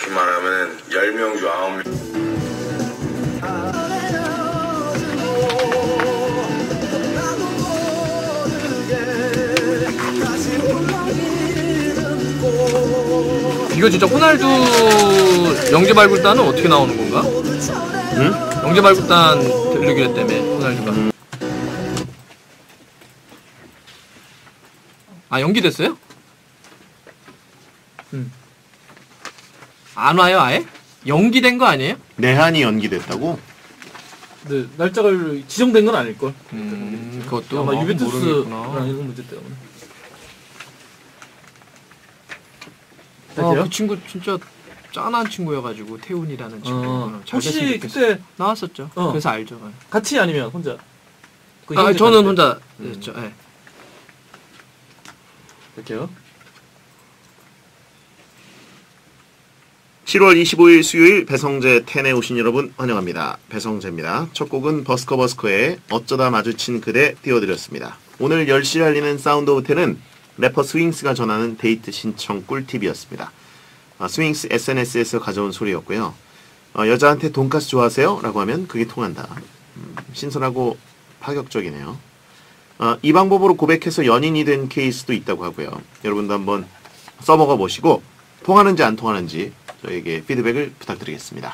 정확히 말하면 10명 중 9명. 이거 진짜 호날두 영재발굴단은 어떻게 나오는 건가? 응? 영재발굴단 들르기로 때문에 호날두가 아 연기됐어요? 안 와요 아예? 연기된 거 아니에요? 내한이 연기됐다고? 네, 날짜가 지정된 건 아닐걸. 그것도 아마 유벤투스랑 모르겠구나. 이런 문제 때문에. 아, 그 친구 진짜 짠한 친구여가지고 태훈이라는 친구. 혹시 그때 나왔었죠. 그래서 알죠. 같이 아니면 혼자? 아 저는 혼자 했죠. 네. 이렇게요. 7월 25일 수요일 배성재 텐에 오신 여러분 환영합니다. 배성재입니다. 첫 곡은 버스커버스커의 어쩌다 마주친 그대 띄워드렸습니다. 오늘 10시 알리는 사운드 오브 텐은 래퍼 스윙스가 전하는 데이트 신청 꿀팁이었습니다. 스윙스 SNS에서 가져온 소리였고요. 여자한테 돈가스 좋아하세요? 라고 하면 그게 통한다. 신선하고 파격적이네요. 이 방법으로 고백해서 연인이 된 케이스도 있다고 하고요. 여러분도 한번 써먹어 보시고 통하는지 안 통하는지 저에게 피드백을 부탁드리겠습니다.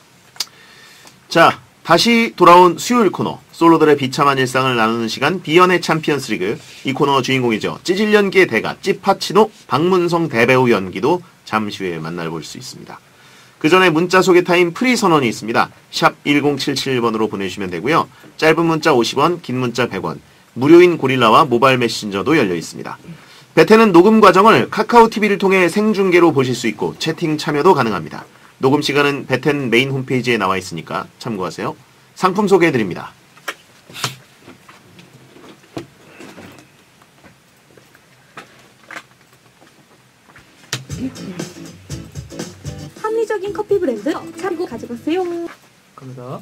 자, 다시 돌아온 수요일 코너 솔로들의 비참한 일상을 나누는 시간 비연의 챔피언스 리그. 이 코너 주인공이죠. 찌질 연기의 대가 찌파치노 박문성 대배우 연기도 잠시 후에 만나볼 수 있습니다. 그 전에 문자 소개 타임 프리 선언이 있습니다. 샵 1077번으로 보내주시면 되고요. 짧은 문자 50원, 긴 문자 100원, 무료인 고릴라와 모바일 메신저도 열려 있습니다. 베텐은 녹음 과정을 카카오 TV를 통해 생중계로 보실 수 있고 채팅 참여도 가능합니다. 녹음 시간은 베텐 메인 홈페이지에 나와 있으니까 참고하세요. 상품 소개해드립니다. 합리적인 커피 브랜드 참고 가져가세요. 갑니다.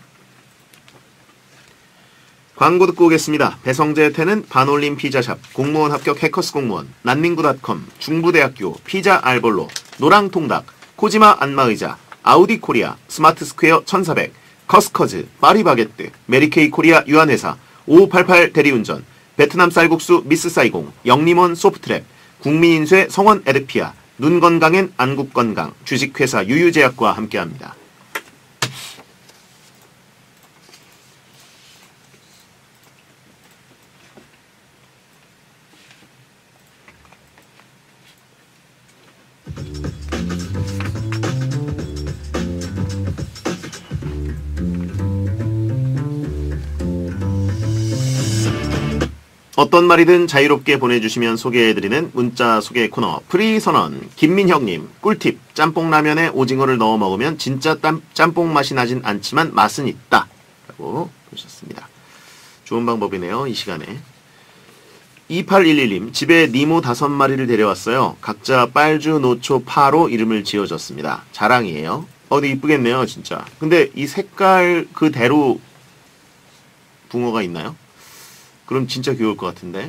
광고 듣고 오겠습니다. 배성재 텐은 반올림 피자샵, 공무원 합격 해커스 공무원, 난민구닷컴, 중부대학교, 피자 알볼로, 노랑통닭, 코지마 안마의자, 아우디 코리아, 스마트 스퀘어 1400, 커스커즈, 파리바게뜨, 메리케이 코리아 유한회사, 5588 대리운전, 베트남 쌀국수 미스 사이공, 영림원 소프트랩, 국민인쇄 성원 에드피아, 눈 건강엔 안국건강, 주식회사 유유제약과 함께합니다. 어떤 말이든 자유롭게 보내주시면 소개해드리는 문자 소개 코너 프리선언. 김민혁님, 꿀팁. 짬뽕라면에 오징어를 넣어 먹으면 진짜 짬뽕 맛이 나진 않지만 맛은 있다 라고 보셨습니다. 좋은 방법이네요. 이 시간에. 2811님, 집에 니모 5마리를 데려왔어요. 각자 빨주, 노초, 파로 이름을 지어줬습니다. 자랑이에요. 근데 이쁘겠네요 진짜. 근데 이 색깔 그대로 붕어가 있나요? 그럼 진짜 귀여울 것 같은데.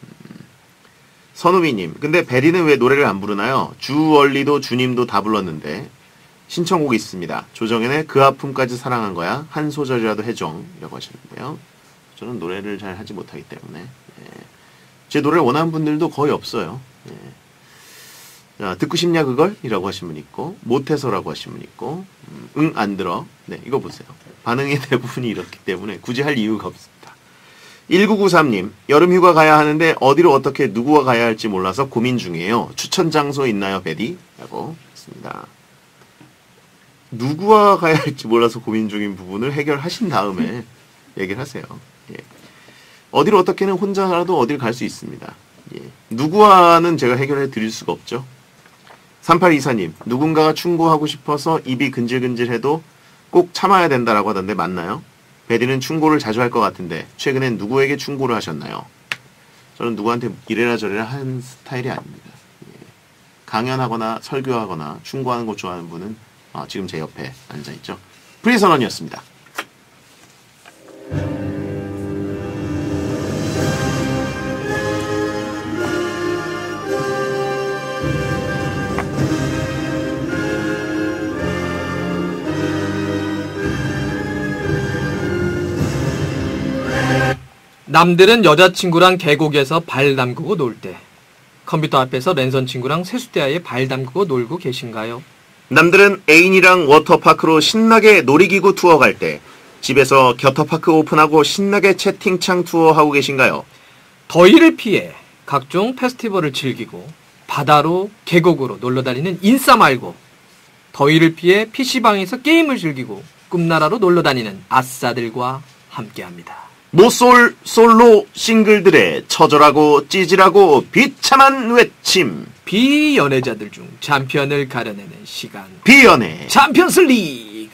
선우미님, 근데 베리는 왜 노래를 안 부르나요? 주얼리도 주님도 다 불렀는데. 신청곡이 있습니다. 조정현의 그 아픔까지 사랑한 거야. 한 소절이라도 해줘. 이라고 하셨는데요. 저는 노래를 잘 하지 못하기 때문에. 예. 제 노래를 원하는 분들도 거의 없어요. 예. 자, 듣고 싶냐 그걸? 이라고 하신 분 있고, 못해서라고 하신 분 있고, 응 안 들어. 네, 이거 보세요. 반응의 대부분이 이렇기 때문에 굳이 할 이유가 없습니다. 1993님, 여름휴가 가야 하는데 어디로 어떻게 누구와 가야 할지 몰라서 고민 중이에요. 추천 장소 있나요, 베디? 라고 했습니다. 누구와 가야 할지 몰라서 고민 중인 부분을 해결하신 다음에 얘기를 하세요. 예. 어디로 어떻게는 혼자라도 어딜 갈 수 있습니다. 예. 누구와는 제가 해결해 드릴 수가 없죠. 3824님, 누군가가 충고하고 싶어서 입이 근질근질해도 꼭 참아야 된다라고 하던데 맞나요? 베디는 충고를 자주 할 것 같은데 최근엔 누구에게 충고를 하셨나요? 저는 누구한테 이래라 저래라 하는 스타일이 아닙니다. 예. 강연하거나 설교하거나 충고하는 거 좋아하는 분은 지금 제 옆에 앉아있죠. 프리선언이었습니다. 남들은 여자친구랑 계곡에서 발 담그고 놀 때, 컴퓨터 앞에서 랜선 친구랑 세수대야에 발 담그고 놀고 계신가요? 남들은 애인이랑 워터파크로 신나게 놀이기구 투어 갈 때, 집에서 겨터파크 오픈하고 신나게 채팅창 투어하고 계신가요? 더위를 피해 각종 페스티벌을 즐기고 바다로 계곡으로 놀러다니는 인싸 말고, 더위를 피해 PC방에서 게임을 즐기고 꿈나라로 놀러다니는 아싸들과 함께합니다. 모쏠 솔로 싱글들의 처절하고 찌질하고 비참한 외침. 비연애자들 중 챔피언을 가려내는 시간, 비연애 챔피언스 리그.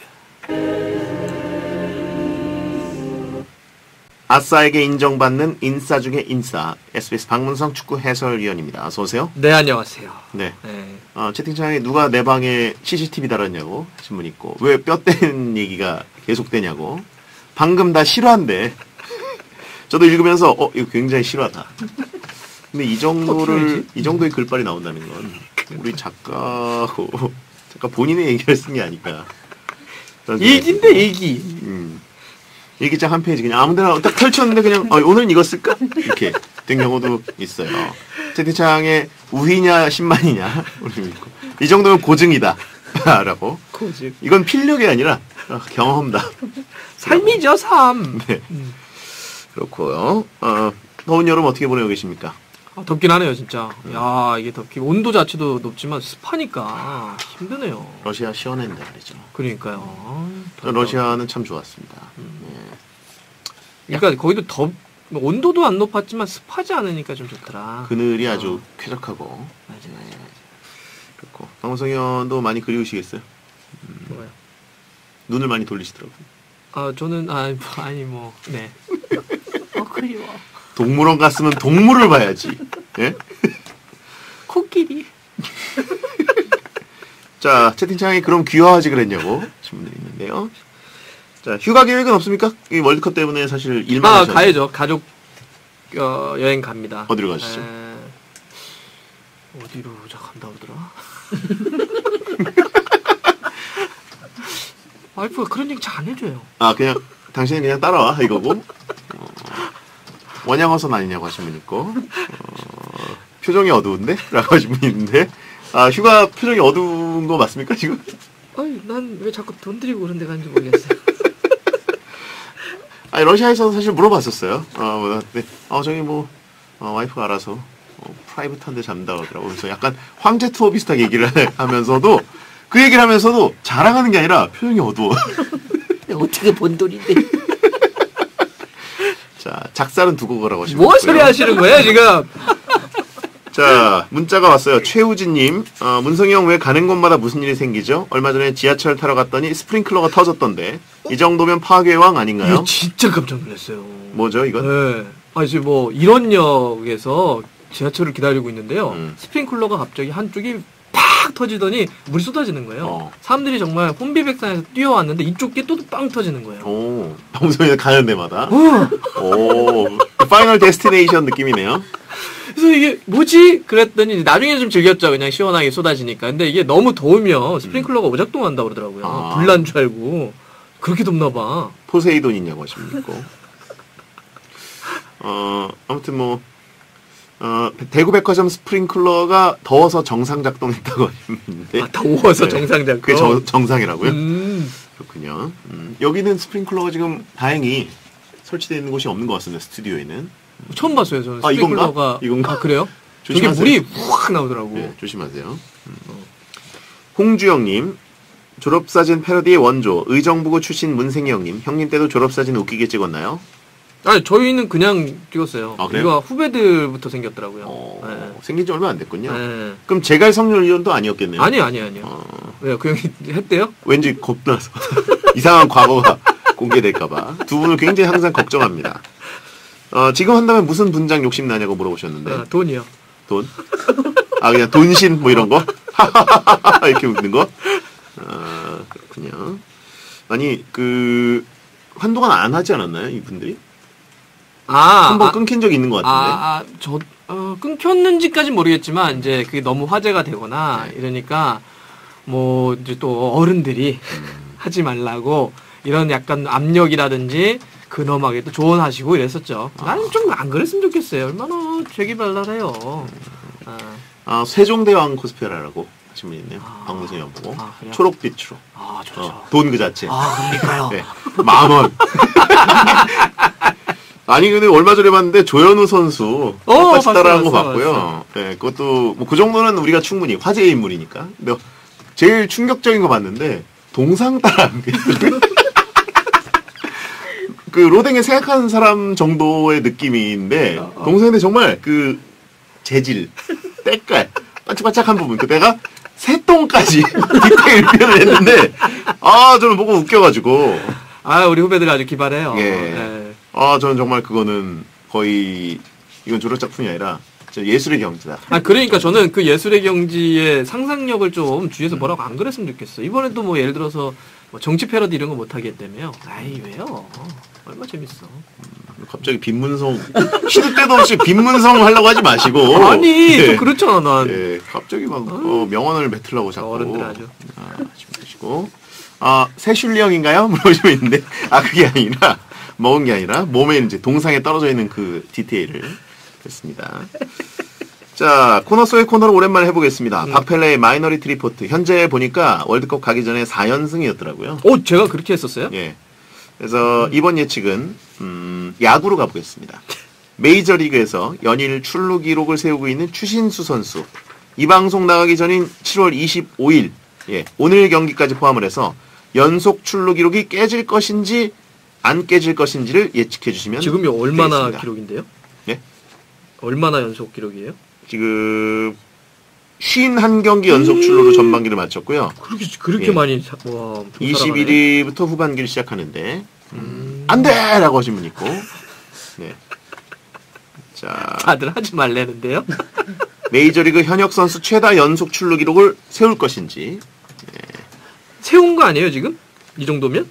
아싸에게 인정받는 인싸 중에 인싸, SBS 박문성 축구 해설위원입니다. 어서 오세요. 네, 안녕하세요. 네. 네. 채팅창에 누가 내 방에 CCTV 달았냐고 하신 분 있고, 왜 뼈 떼는 얘기가 계속되냐고. 방금 다 실화인데. 저도 읽으면서 이거 굉장히 실화다. 근데 이 정도의 글빨이 나온다는 건 우리 작가 본인의 얘기를 쓴 게 아닐까. 일기인데 일기. 일기장 한 페이지 그냥 아무데나 딱 펼쳤는데 그냥 오늘은 이거 쓸까? 이렇게 된 경우도 있어요. 채팅창에 우희냐 신만이냐 우리 믿고 이 정도면 고증이다 라고. 고증. 이건 필력이 아니라 경험다. 삶이죠, 삶. 네. 그렇고요. 더운 여름 어떻게 보내고 계십니까? 덥긴 하네요, 진짜. 야, 이게 덥긴. 온도 자체도 높지만 습하니까 힘드네요. 러시아 시원했는데 말이죠. 그러니까요. 러시아는 참 좋았습니다. 그러니까 거기도 온도도 안 높았지만 습하지 않으니까 좀 좋더라. 그늘이 아주 쾌적하고. 맞아. 그렇고 박문성 의원도 많이 그리우시겠어요? 뭐요? 눈을 많이 돌리시더라고요. 저는 네. 그리워. 동물원 갔으면 동물을 봐야지. 예? 코끼리. 자, 채팅창에 그럼 귀화하지 그랬냐고 질문이 있는데요. 자, 휴가 계획은 없습니까? 이 월드컵 때문에 사실 일만 하셨는데. 가야죠. 가족 여행 갑니다. 어디로 가시죠? 어디로 간다 그러더라? 와이프가 그런 얘기 잘 안 해줘요. 그냥 당신이 그냥 따라와 이거고. 원양어선 아니냐고 하신 분 있고, 표정이 어두운데? 라고 하신 분 있는데, 휴가 표정이 어두운 거 맞습니까, 지금? 난 왜 자꾸 돈 들이고 그런 데 가는지 모르겠어요. 러시아에서 사실 물어봤었어요. 네. 저기 와이프가 알아서, 프라이빗한 데 잔다 그러더라고. 그래서 약간 황제 투어 비슷하게 얘기를 하면서도, 그 얘기를 하면서도 자랑하는 게 아니라 표정이 어두워. 어떻게 본 돈인데. 자, 작살은 두고 가라고 하시면 뭐 소리 하시는 거예요, 지금? 자, 문자가 왔어요. 최우진님, 문성이 형 왜 가는 곳마다 무슨 일이 생기죠? 얼마 전에 지하철 타러 갔더니 스프링클러가 터졌던데, 이 정도면 파괴왕 아닌가요? 이거 진짜 깜짝 놀랐어요. 뭐죠, 이건? 네. 지금 이런역에서 지하철을 기다리고 있는데요. 스프링클러가 갑자기 한쪽이 팍 터지더니 물이 쏟아지는 거예요. 사람들이 정말 혼비백산에서 뛰어왔는데 이쪽 게 또 빵 터지는 거예요. 방송에 가는 데마다. 파이널 데스티네이션 느낌이네요. 그래서 이게 뭐지? 그랬더니 나중에 좀 즐겼죠. 그냥 시원하게 쏟아지니까. 근데 이게 너무 더우면 스프링클러가 오작동한다고 그러더라고요. 불난 줄 알고. 그렇게 덥나 봐. 포세이돈 있냐고 하시면 있고. 아무튼 대구 백화점 스프링클러가 더워서 정상 작동했다고 하시는데. 더워서 정상 작동? 그게 정상이라고요? 그렇군요. 여기는 스프링클러가 지금 다행히 설치되어 있는 곳이 없는 것 같습니다. 스튜디오에는. 처음 봤어요, 저는. 스프링클러가. 이건가? 그래요? 저게 조심하세요. 물이 확 나오더라고. 네, 조심하세요. 홍주영님, 졸업사진 패러디의 원조, 의정부고 출신 문생이 형님 때도 졸업사진 웃기게 찍었나요? 저희는 그냥 찍었어요. 그래요? 이거 후배들부터 생겼더라고요. 네. 생긴 지 얼마 안 됐군요. 네. 그럼 제갈 성렬위원도 아니었겠네요? 아니요. 왜요? 그 형이 했대요? 왠지 겁나서. 이상한 과거가 공개될까봐. 두 분을 굉장히 항상 걱정합니다. 지금 한다면 무슨 분장 욕심 나냐고 물어보셨는데. 돈이요. 돈? 그냥 돈신 이런 거? 이렇게 웃는 거? 그렇군요. 아니 한동안 안 하지 않았나요, 이분들이? 한번 끊긴 적이 있는 것 같은데. 끊겼는지까진 모르겠지만 이제 그게 너무 화제가 되거나 이러니까 이제 또 어른들이 하지 말라고 이런 약간 압력이라든지 근엄하게 또 조언하시고 이랬었죠. 나는 좀 안 그랬으면 좋겠어요. 얼마나 재기발랄해요. 세종대왕 코스프레라고 하신 분 있네요. 아. 박문성 연보고 그래요? 초록빛으로. 좋죠. 돈 그 자체. 그러니까요. 네. 10,000원. 아니 근데 얼마 전에 봤는데 조현우 선수 똑같이 따라한 거 봤어요, 봤고요. 네, 그것도 뭐 그 정도는 우리가 충분히 화제의 인물이니까. 근데 제일 충격적인 거 봤는데 동상 따라한 게 그 로댕에 생각하는 사람 정도의 느낌인데 동상인데 정말 그 재질, 때깔, 반짝반짝한 부분 그때가 새똥까지 디테일 표현을 했는데 저는 보고 웃겨가지고 우리 후배들이 아주 기발해요. 예. 네. 저는 정말 그거는 거의 이건 졸업 작품이 아니라 진짜 예술의 경지다. 그러니까 저는 그 예술의 경지의 상상력을 좀 주위에서 뭐라고 안 그랬으면 좋겠어. 이번에도 뭐 예를 들어서 뭐 정치 패러디 이런 거 못 하겠다며요. 왜요? 얼마 재밌어. 갑자기 빈문성 시도 때도 없이 빈문성 하려고 하지 마시고 좀 그렇잖아 난. 예, 갑자기 막 명언을 뱉으려고 자꾸 어른들 아주. 주무시고 세슐리 형인가요? 물어보시면 있는데 그게 아니라 먹은 게 아니라 몸에 이제 동상에 떨어져 있는 그 디테일을 했습니다. 자, 코너 속의 코너를 오랜만에 해보겠습니다. 박펠레의 마이너리티 리포트. 현재 보니까 월드컵 가기 전에 4연승이었더라고요. 제가 그렇게 했었어요? 예. 그래서 이번 예측은 야구로 가보겠습니다. 메이저리그에서 연일 출루 기록을 세우고 있는 추신수 선수. 이 방송 나가기 전인 7월 25일, 오늘 경기까지 포함을 해서 연속 출루 기록이 깨질 것인지 안 깨질 것인지를 예측해 주시면 지금이 얼마나 되겠습니다. 기록인데요? 예? 얼마나 연속 기록이에요? 지금 51경기 연속 출루로 전반기를 마쳤고요. 그렇게 예. 많이 21위부터 후반기를 시작하는데 안 돼라고 하신 분 있고. 네. 자, 다들 하지 말라는데요. 메이저리그 현역 선수 최다 연속 출루 기록을 세울 것인지. 세운 거 아니에요 지금? 이 정도면?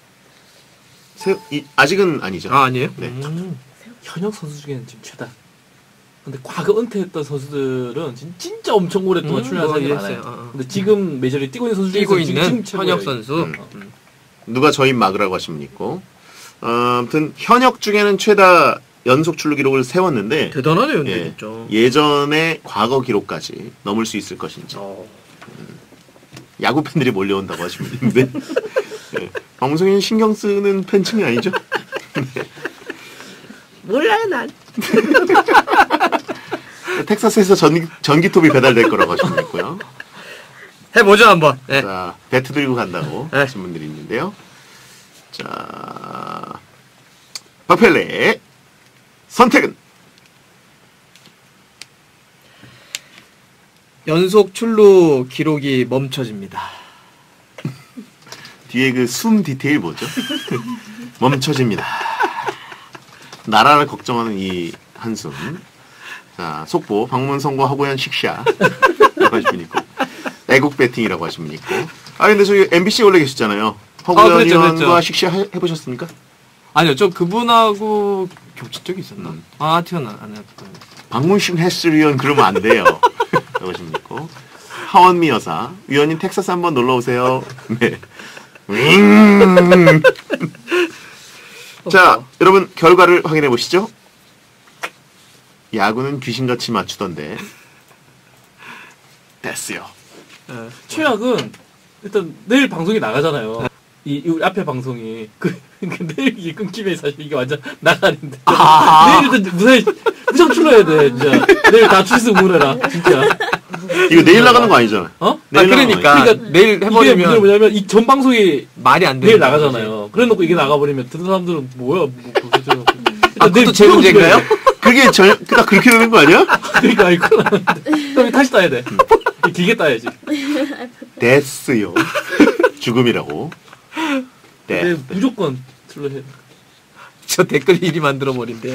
아직은 아니죠. 아니에요? 네. 현역 선수 중에는 지금 최다. 근데 과거 은퇴했던 선수들은 진짜 엄청 오랫동안 출연한 사람이 이해했어요. 많아요. 근데 지금 메이저리그 뛰고 있는 선수 뛰고 중에서 있는 지금 현역 최고예요. 선수. 누가 저인 마그라고 하신 분 있고. 아무튼 현역 중에는 최다 연속 출루 기록을 세웠는데 대단하네요, 근데 진짜. 예전의 과거 기록까지 넘을 수 있을 것인지. 야구 팬들이 몰려온다고 하신 분 있는데. 방송인 신경 쓰는 팬층이 아니죠? 몰라요, 난. 텍사스에서 전기톱이 배달될 거라고 하신 분 있고요. 해보죠, 한번. 네. 자, 배트 들고 간다고 네. 하신 분들이 있는데요. 자, 박펠레의 선택은? 연속 출루 기록이 멈춰집니다. 뒤에 그 숨 디테일 뭐죠? 멈춰집니다. 나라를 걱정하는 이 한숨. 자, 속보, 박문성과 허구현 식샤. 라고 하신 분 있고. 애국 배팅이라고 하신 분 있고. 근데 저기 MBC 원래 계셨잖아요. 허구현 그랬죠, 의원과 그랬죠. 식샤 해보셨습니까? 아니요, 저 그분하고 겹친 적이 있었나? 티원 안 했던. 박문식 헬스 위원 그러면 안 돼요. 라고 하신 분 있고. 하원미 여사. 위원님 텍사스 한번 놀러 오세요. 네. 자, 여러분 결과를 확인해 보시죠. 야구는 귀신같이 맞추던데 됐어요. 최악은 일단 내일 방송이 나가잖아요. 이 앞에 방송이 내일 이게 끊기면 사실 이게 완전 나가는데 내일은 무조건 출러야 돼 진짜. 내일 다 출스 응원해라 진짜. 이거 내일 나가는 거 아니잖아요. 내일 그러니까 내일 이게 해버리면 문제는 뭐냐면 이 전 방송이 말이 안 돼. 내일 나가잖아요. 그래놓고 이게 나가버리면 듣는 사람들은 뭐야 도대체. 그것도 제 문제인가요? 그게 딱 그렇게 되는 거 아니야? 그러니까 이거 그럼 다시 따야 돼. 길게 따야지. 됐어요. 죽음이라고. 네, 무조건 출러해야 돼. 저 댓글 일이 만들어 버린대요.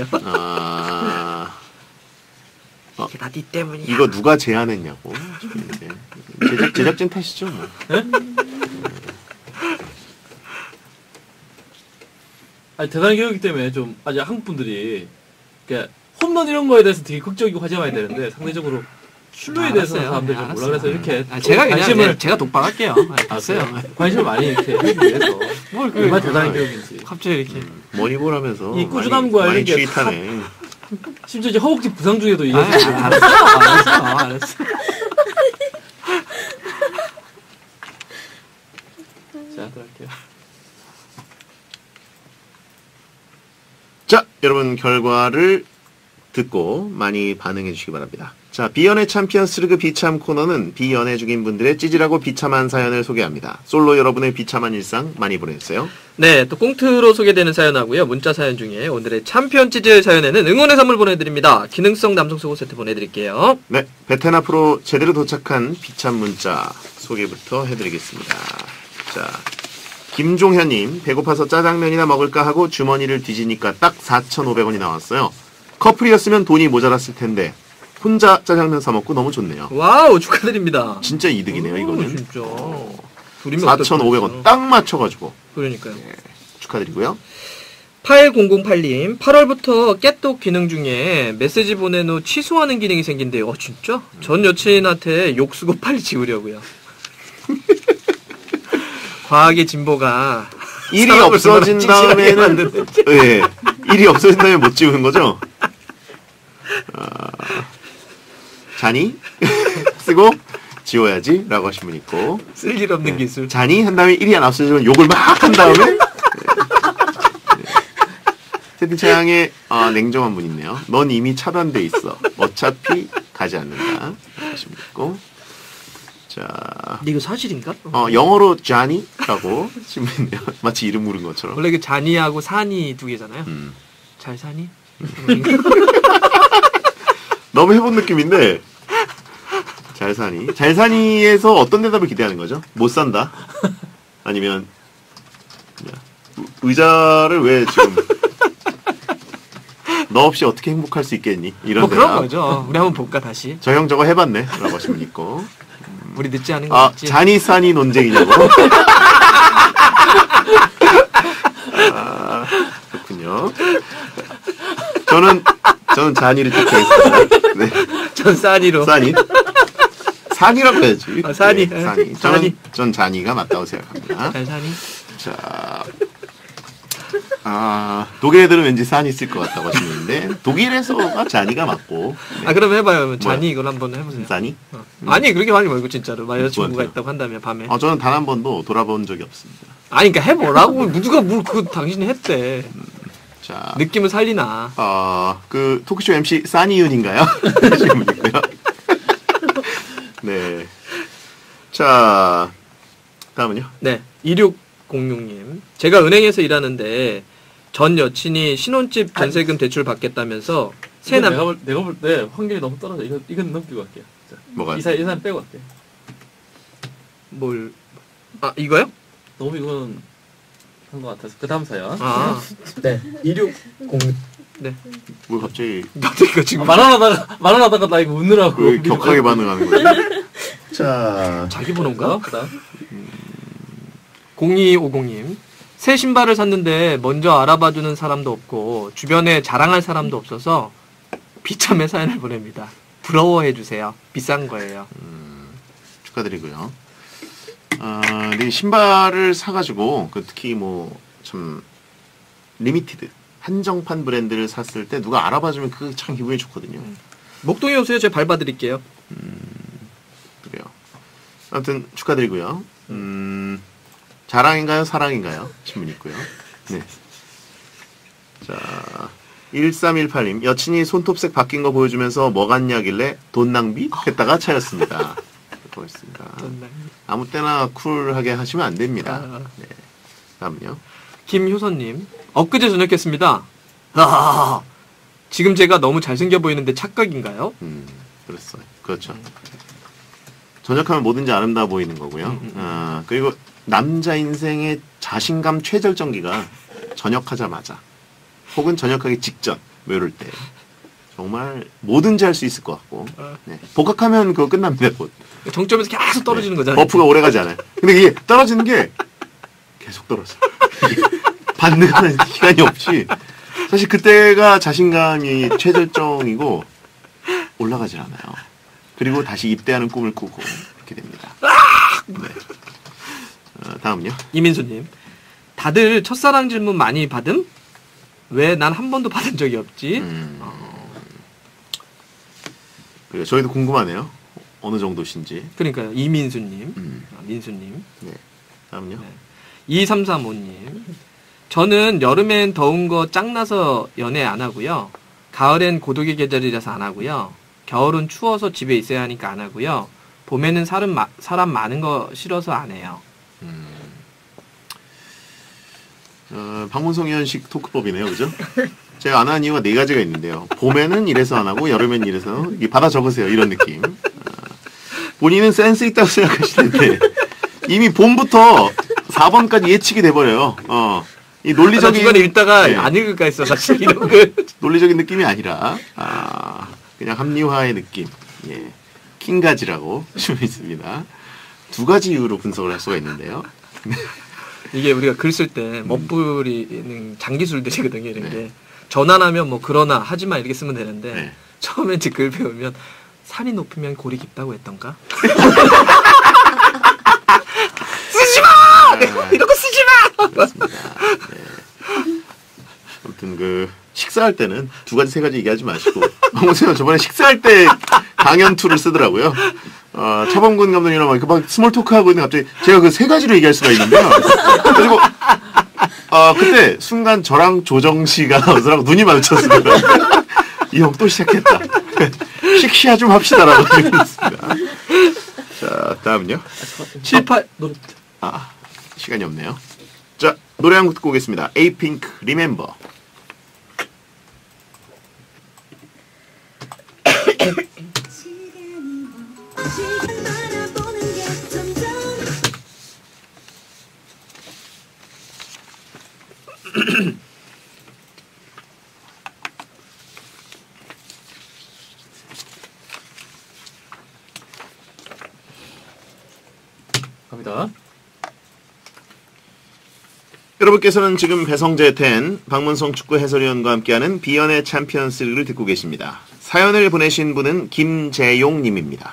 이게 다 니 때문이야. 이거 누가 제안했냐고. 제작진 탓이죠, 뭐. 대단한 기록이기 때문에 좀 아직 한국 분들이 그러니까 홈런 이런 거에 대해서 되게 극적이고 화제 많이 되는데 상대적으로 출루에 대해서 알았어요. 사람들이 네, 좀 몰라 알았어요. 그래서 이렇게 제가 그냥 관심을 제가 독박할게요. 됐어요. 관심을 많이 이렇게 하기 위해서 뭘 얼마나 대단한 기록인지. 갑자기 이렇게 머니볼하면서 이 꾸준함과 많이 이런 게 취입하네. 심지어 이제 허벅지 부상 중에도 이게 알았어. 자 들어갈게요. 자, 여러분 결과를 듣고 많이 반응해 주시기 바랍니다. 자, 비연의 챔피언스 리그 비참 코너는 비연애 중인 분들의 찌질하고 비참한 사연을 소개합니다. 솔로 여러분의 비참한 일상 많이 보내주세요. 네, 또 꽁트로 소개되는 사연하고요. 문자 사연 중에 오늘의 챔피언 찌질 사연에는 응원의 선물 보내드립니다. 기능성 남성 속옷 세트 보내드릴게요. 네, 베텐 앞으로 제대로 도착한 비참 문자 소개부터 해드리겠습니다. 자, 김종현님, 배고파서 짜장면이나 먹을까 하고 주머니를 뒤지니까 딱 4,500원이 나왔어요. 커플이었으면 돈이 모자랐을 텐데 혼자 짜장면 사 먹고 너무 좋네요. 와우, 축하드립니다. 진짜 이득이네요, 이거는. 진짜. 둘이면 4,500원 딱 맞춰가지고. 그러니까요. 축하드리고요. 8008님, 8월부터 깨똑 기능 중에 메시지 보낸 후 취소하는 기능이 생긴대요. 진짜? 전 여친한테 욕 쓰고 빨리 지우려고요. 과학의 진보가 일이 사람을 없어진 얼마나 찌질하게 다음에는 만드는지. 예, 일이 없어진 다음에 못 지우는 거죠. 자니 쓰고 지워야지라고 하신 분 있고, 쓸 일 없는 기술. 자니 한 다음에 일이 안 없어지면 욕을 막 한 다음에 채팅창에 냉정한 분 있네요. 넌 이미 차단돼 있어. 어차피 가지 않는다 하신 분 있고. 자, 근데 이거 사실인가? 영어로 자니라고 하신 분 있네요. 마치 이름 물은 것처럼. 원래 그 자니하고 산이 두 개잖아요. 잘 사니? 너무 해본 느낌인데 잘 사니? 잘 사니에서 어떤 대답을 기대하는 거죠? 못 산다? 아니면 의자를 왜 지금 너 없이 어떻게 행복할 수 있겠니? 이런 뭐 대답. 그런 거죠. 우리 한번 볼까 다시. 저 형 저거 해봤네 라고 하신 분 있고. 우리 늦지 않은 거 있지? 자니 싸니 논쟁이냐고? 그렇군요. 저는 자니를 택하겠습니다. 네. 전 싸니로. 싸니? 산이라고 해야지. 산이. 네, 산이. 산이. 전 자니가 맞다고 생각합니다. 잘 사니? 자, 독일 애들은 왠지 산이 있을 것 같다고 하시는데 독일에서가 자니가 맞고. 네. 그럼 해봐요. 자니 이걸 한번 해보세요. 산이? 아니 그렇게 하지 말고 진짜로. 만약 여자친구가 누구한테요? 있다고 한다면 밤에. 저는 단 한 번도 돌아본 적이 없습니다. 아니 그러니까 해보라고. 누가 그 당신이 했대. 자, 느낌을 살리나. 그 토크쇼 MC 싸니윤인가요? 하시는 분 있고요. 네. 자, 다음은요. 네. 2606님. 제가 은행에서 일하는데 전 여친이 신혼집 전세금 대출 받겠다면서 내가 볼 때 확률이 너무 떨어져. 이건 넘기고 갈게요. 자, 뭐가요? 이 사연 빼고 갈게요. 뭘? 이거요? 너무 이건 한 것 같아서 그 다음 사연. 네. 2606. 네. 뭘 갑자기 이거 지금 말하다가 나 이거 웃느라고. 왜 격하게 반응하는 거예요? 자, 자기 번호인가? 그다음. 0250님. 새 신발을 샀는데 먼저 알아봐주는 사람도 없고 주변에 자랑할 사람도 없어서 비참의 사연을 보냅니다. 부러워해주세요. 비싼 거예요. 축하드리고요. 네, 신발을 사가지고 특히 참 리미티드 한정판 브랜드를 샀을 때 누가 알아봐주면 그게 참 기분이 좋거든요. 목동에 오세요. 제가 밟아드릴게요. 그래요. 아무튼 축하드리고요. 자랑인가요? 사랑인가요? 신문 있고요. 네. 자, 1318님. 여친이 손톱색 바뀐 거 보여주면서 뭐 같냐길래 돈 낭비? 했다가 차였습니다. 고맙습니다. 아무 때나 쿨하게 하시면 안 됩니다. 네. 다음은요. 김효선님. 엊그제 저녁했습니다. 지금 제가 너무 잘생겨 보이는데 착각인가요? 그랬어요. 그렇죠. 저녁하면 뭐든지 아름다워 보이는 거고요. 그리고 남자 인생의 자신감 최절정기가 전역하자마자 혹은 전역하기 직전 이럴 때 정말 뭐든지 할 수 있을 것 같고 네. 복학하면 그거 끝납니다. 곧. 정점에서 계속 떨어지는 거잖아요. 버프가 오래가지 않아요. 근데 이게 떨어지는 게 계속 떨어져. 반등하는 시간이 없이 사실 그때가 자신감이 최절정이고 올라가질 않아요. 그리고 다시 입대하는 꿈을 꾸고 이렇게 됩니다. 네. 다음은요. 이민수님. 다들 첫사랑 질문 많이 받음? 왜 난 한 번도 받은 적이 없지? 그래요. 저희도 궁금하네요. 어느 정도신지. 그러니까요. 이민수님. 민수님. 네. 다음은요. 네. 2335님. 저는 여름엔 더운 거 짱나서 연애 안 하고요. 가을엔 고독의 계절이라서 안 하고요. 겨울은 추워서 집에 있어야 하니까 안 하고요. 봄에는 사람 많은 거 싫어서 안 해요. 박문성 의원식 토크법이네요. 그죠? 제가 안 하는 이유가 4가지가 있는데요. 봄에는 이래서 안 하고 여름엔 이래서 받아 적으세요. 이런 느낌. 본인은 센스 있다고 생각하시는데 이미 봄부터 4번까지 예측이 돼버려요. 이 논리적인 중간에 읽다가 네. 안 읽을까 했어 사실 이런 거. 논리적인 느낌이 아니라 그냥 합리화의 느낌. 예. 킹가지라고 좀 있습니다. 2가지 이유로 분석을 할 수가 있는데요. 이게 우리가 글 쓸 때 멋부리는 장기술들이거든요. 이런 게 네. 전환하면 뭐 그러나 하지만 이렇게 쓰면 되는데 네. 처음에 이제 글 배우면 산이 높으면 골이 깊다고 했던가? 쓰지 마! 이런 거 쓰지 마! 그렇습니다. 네. 아무튼 식사할 때는 2가지 3가지 얘기하지 마시고 박문성 저번에 식사할 때 강연 2를 쓰더라고요. 차범근 감독이랑 막 스몰 토크 하고 있는데 갑자기 제가 3가지로 얘기할 수가 있는데요. 그리고 그때 순간 저랑 조정 씨가 저랑 눈이 마주쳤습니다. 이 형 또 시작했다. 식시야 좀 합시다라고 얘기했습니다. 자, 다음은요. 78 시간이 없네요. 자, 노래 한 곡 듣고 오겠습니다. 에이핑크 리멤버. 갑니다. 여러분께서는 지금 배성재 10, 박문성 축구 해설위원과 함께하는 비연의 챔피언스를 듣고 계십니다. 사연을 보내신 분은 김재용 님입니다.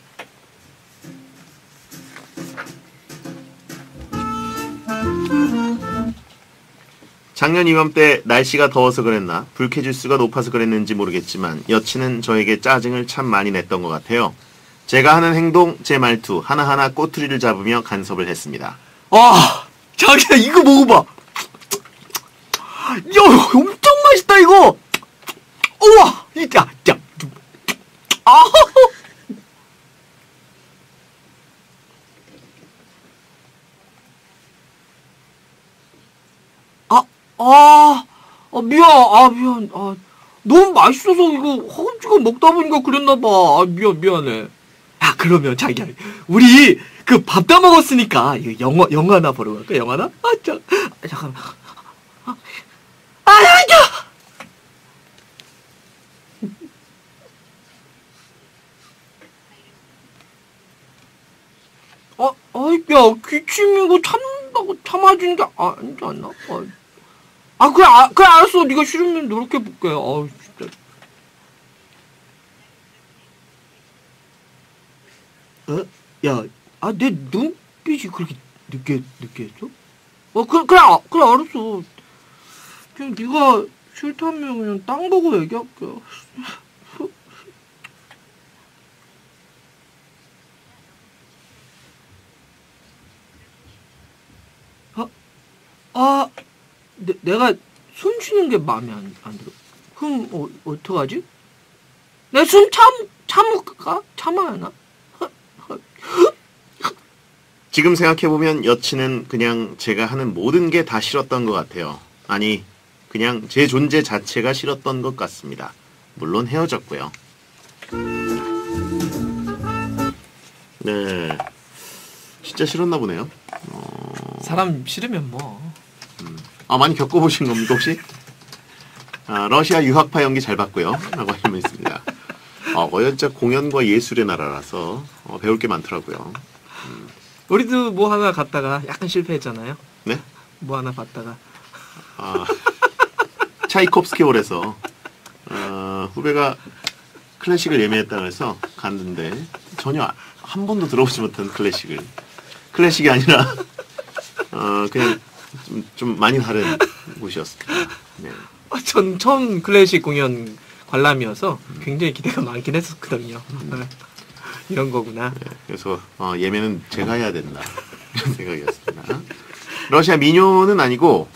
작년 이맘때 날씨가 더워서 그랬나 불쾌지수가 높아서 그랬는지 모르겠지만 여친은 저에게 짜증을 참 많이 냈던 것 같아요. 제가 하는 행동, 제 말투 하나하나 꼬투리를 잡으며 간섭을 했습니다. 자기야 이거 먹어봐. 야 엄청 맛있다 이거. 우와 야 미안. 너무 맛있어서 이거 허겁지겁 먹다 보니까 그랬나봐. 미안해. 야, 그러면 자기야, 우리 그 밥 다 먹었으니까 이거 영화나 보러 갈까? 영화나? 잠깐만. 야, 기침이 이거 참는다고 참아주는 게 아니지 않나? 그래, 알았어. 네가 싫으면 노력해볼게. 진짜. 야, 내 눈빛이 그렇게 느끼했어? 그래, 알았어. 그냥 네가 싫다면 그냥 땅 보고 얘기할게. 내가 숨 쉬는 게 마음에 안 들어. 그럼 어떡하지? 내 숨 참을까? 참아야 하나? 지금 생각해보면 여친은 그냥 제가 하는 모든 게 다 싫었던 것 같아요. 아니, 그냥 제 존재 자체가 싫었던 것 같습니다. 물론 헤어졌고요. 네, 진짜 싫었나 보네요. 사람 싫으면 뭐. 많이 겪어보신 겁니까 혹시? 러시아 유학파 연기 잘 봤고요. 라고 하시면 있습니다. 진짜 공연과 예술의 나라라서 배울 게 많더라고요. 우리도 뭐 하나 갔다가 약간 실패했잖아요. 네? 뭐 하나 봤다가. 차이콥스키 홀에서 후배가 클래식을 예매했다고 해서 갔는데 전혀 한 번도 들어보지 못한 클래식이 아니라 그냥 좀 많이 다른 곳이었습니다. 네. 전 처음 클래식 공연 관람이어서 굉장히 기대가 많긴 했었거든요. 이런 거구나. 네, 그래서 예매는 제가 해야 된다 이런 생각이었습니다. 러시아 민요는 아니고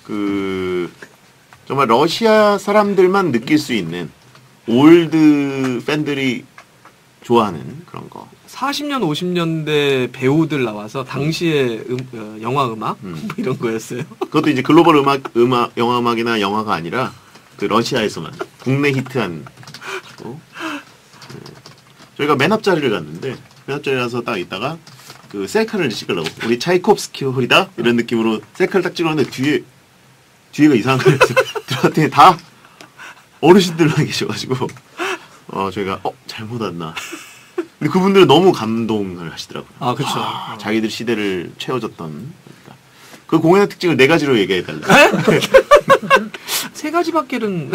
정말 러시아 사람들만 느낄 수 있는 올드 팬들이 좋아하는 그런 거. 40년, 50년대 배우들 나와서 당시의 영화 음악 뭐 이런 거였어요. 그것도 이제 글로벌 영화 음악이나 영화가 아니라 그 러시아에서만 국내 히트한 거. 네. 저희가 맨 앞자리를 갔는데 맨 앞자리 가서 딱 있다가 그 셀카를 찍으려고 우리 차이콥스키 홀이다 이런 느낌으로 셀카를 딱 찍었는데 뒤에가 이상한 거예요. 들어갔더니 다 어르신들만 계셔가지고 저희가 잘못 왔나. 근데 그분들은 너무 감동을 하시더라고요. 아, 그렇죠. 자기들 시대를 채워줬던. 그 공연의 특징을 4가지로 얘기해달라. 세 가지밖에는.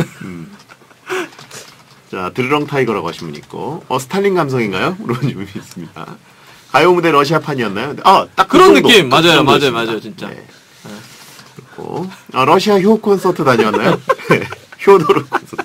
자, 드르렁 타이거라고 하신 분 있고, 스탈린 감성인가요? 물어본 분이 있습니다. 가요 무대 러시아판이었나요? 딱 그런 정도, 느낌. 딱 맞아요, 정도였습니다. 진짜. 네. 그렇고, 러시아 효 콘서트 다녀왔나요? 효도르 콘서트.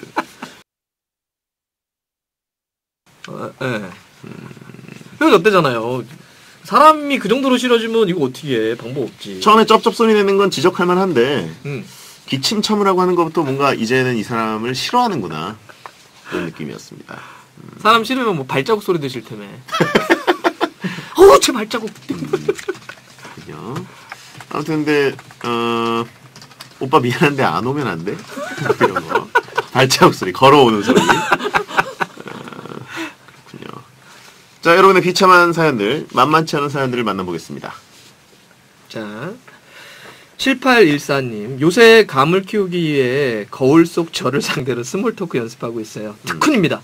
네. 이거 어때잖아요. 사람이 그 정도로 싫어지면 이거 어떻게 해? 방법 없지. 처음에 쩝쩝 소리 내는 건 지적할 만한데, 음. 기침첨으라고 하는 것부터 뭔가 이제는 이 사람을 싫어하는구나. 그런 느낌이었습니다. 사람 싫으면 뭐 발자국 소리 드실 테네. 제 발자국. 그렇군요. 아무튼 근데 오빠 미안한데 안 오면 안 돼? 이런 거. 발자국 소리, 걸어오는 소리. 그렇군요. 자, 여러분의 비참한 사연들, 만만치 않은 사연들을 만나보겠습니다. 자, 7814님. 요새 감을 키우기 위해 거울 속 저를 상대로 스몰 토크 연습하고 있어요. 특훈입니다.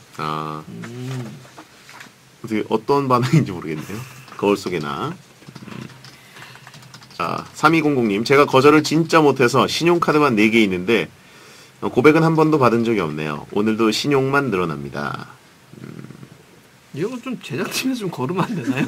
어떻게 어떤 반응인지 모르겠네요. 거울 속에나. 자, 3200님. 제가 거절을 진짜 못해서 신용카드만 4개 있는데 고백은 한 번도 받은 적이 없네요. 오늘도 신용만 늘어납니다. 이건 좀 제작팀에서 좀 걸으면 안 되나요?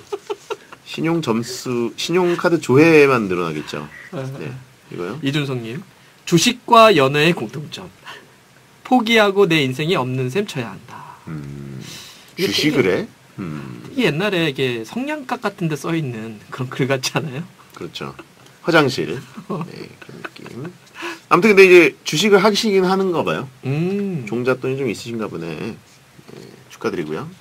신용카드 조회만 늘어나겠죠. 네, 이거요? 이준성님. 주식과 연애의 공통점. 포기하고 내 인생이 없는 셈 쳐야 한다. 주식을 해? 이게 옛날에 이게 성냥갑 같은 데 써있는 그런 글 같지 않아요? 그렇죠. 화장실. 네, 그런 느낌. 아무튼 근데 이제 주식을 하시긴 하는가 봐요. 종잣돈이 좀 있으신가 보네. 네, 축하드리고요.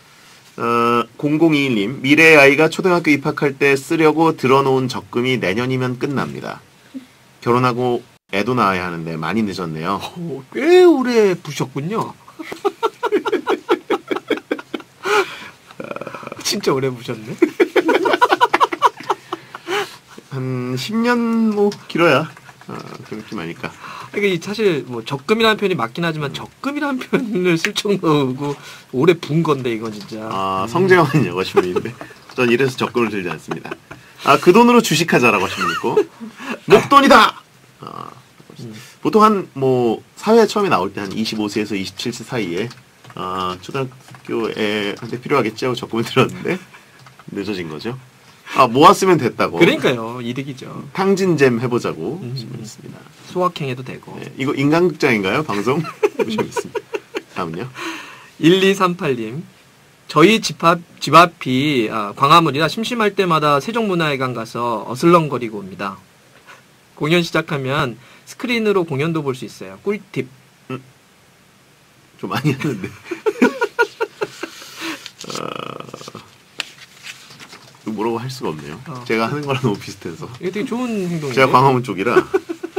0021님. 미래의 아이가 초등학교 입학할 때 쓰려고 들어놓은 적금이 내년이면 끝납니다. 결혼하고 애도 낳아야 하는데 많이 늦었네요. 꽤 오래 부셨군요. 진짜 오래 부셨네. 한 10년 뭐 길어야 그런 느낌 아닐까. 이게 사실 뭐 적금이라는 표현이 맞긴 하지만 적금이라는 표현을 쓸 정도고 오래 분 건데 이건 진짜. 성재환이라고 하신 분인데 전 이래서 적금을 들지 않습니다. 그 돈으로 주식하자라고 하신 분 있고 목돈이다. 보통 한 뭐 사회 처음에 나올 때 한 25세에서 27세 사이에 초등학교 애한테 필요하겠지 하고 적금을 들었는데 늦어진 거죠. 모았으면 됐다고. 그러니까요. 이득이죠. 탕진잼 해보자고 있습니다. 소확행해도 되고. 네, 이거 인간극장인가요? 방송? 보시겠습니다. 다음은요. 1238님. 저희 집 앞이 광화문이라 심심할 때마다 세종문화회관 가서 어슬렁거리고 옵니다. 공연 시작하면 스크린으로 공연도 볼 수 있어요. 꿀팁. 좀 많이 하는데. 뭐라고 할 수가 없네요. 제가 하는 거랑 너무 비슷해서. 이게 되게 좋은 행동이에요. 제가 광화문 쪽이라.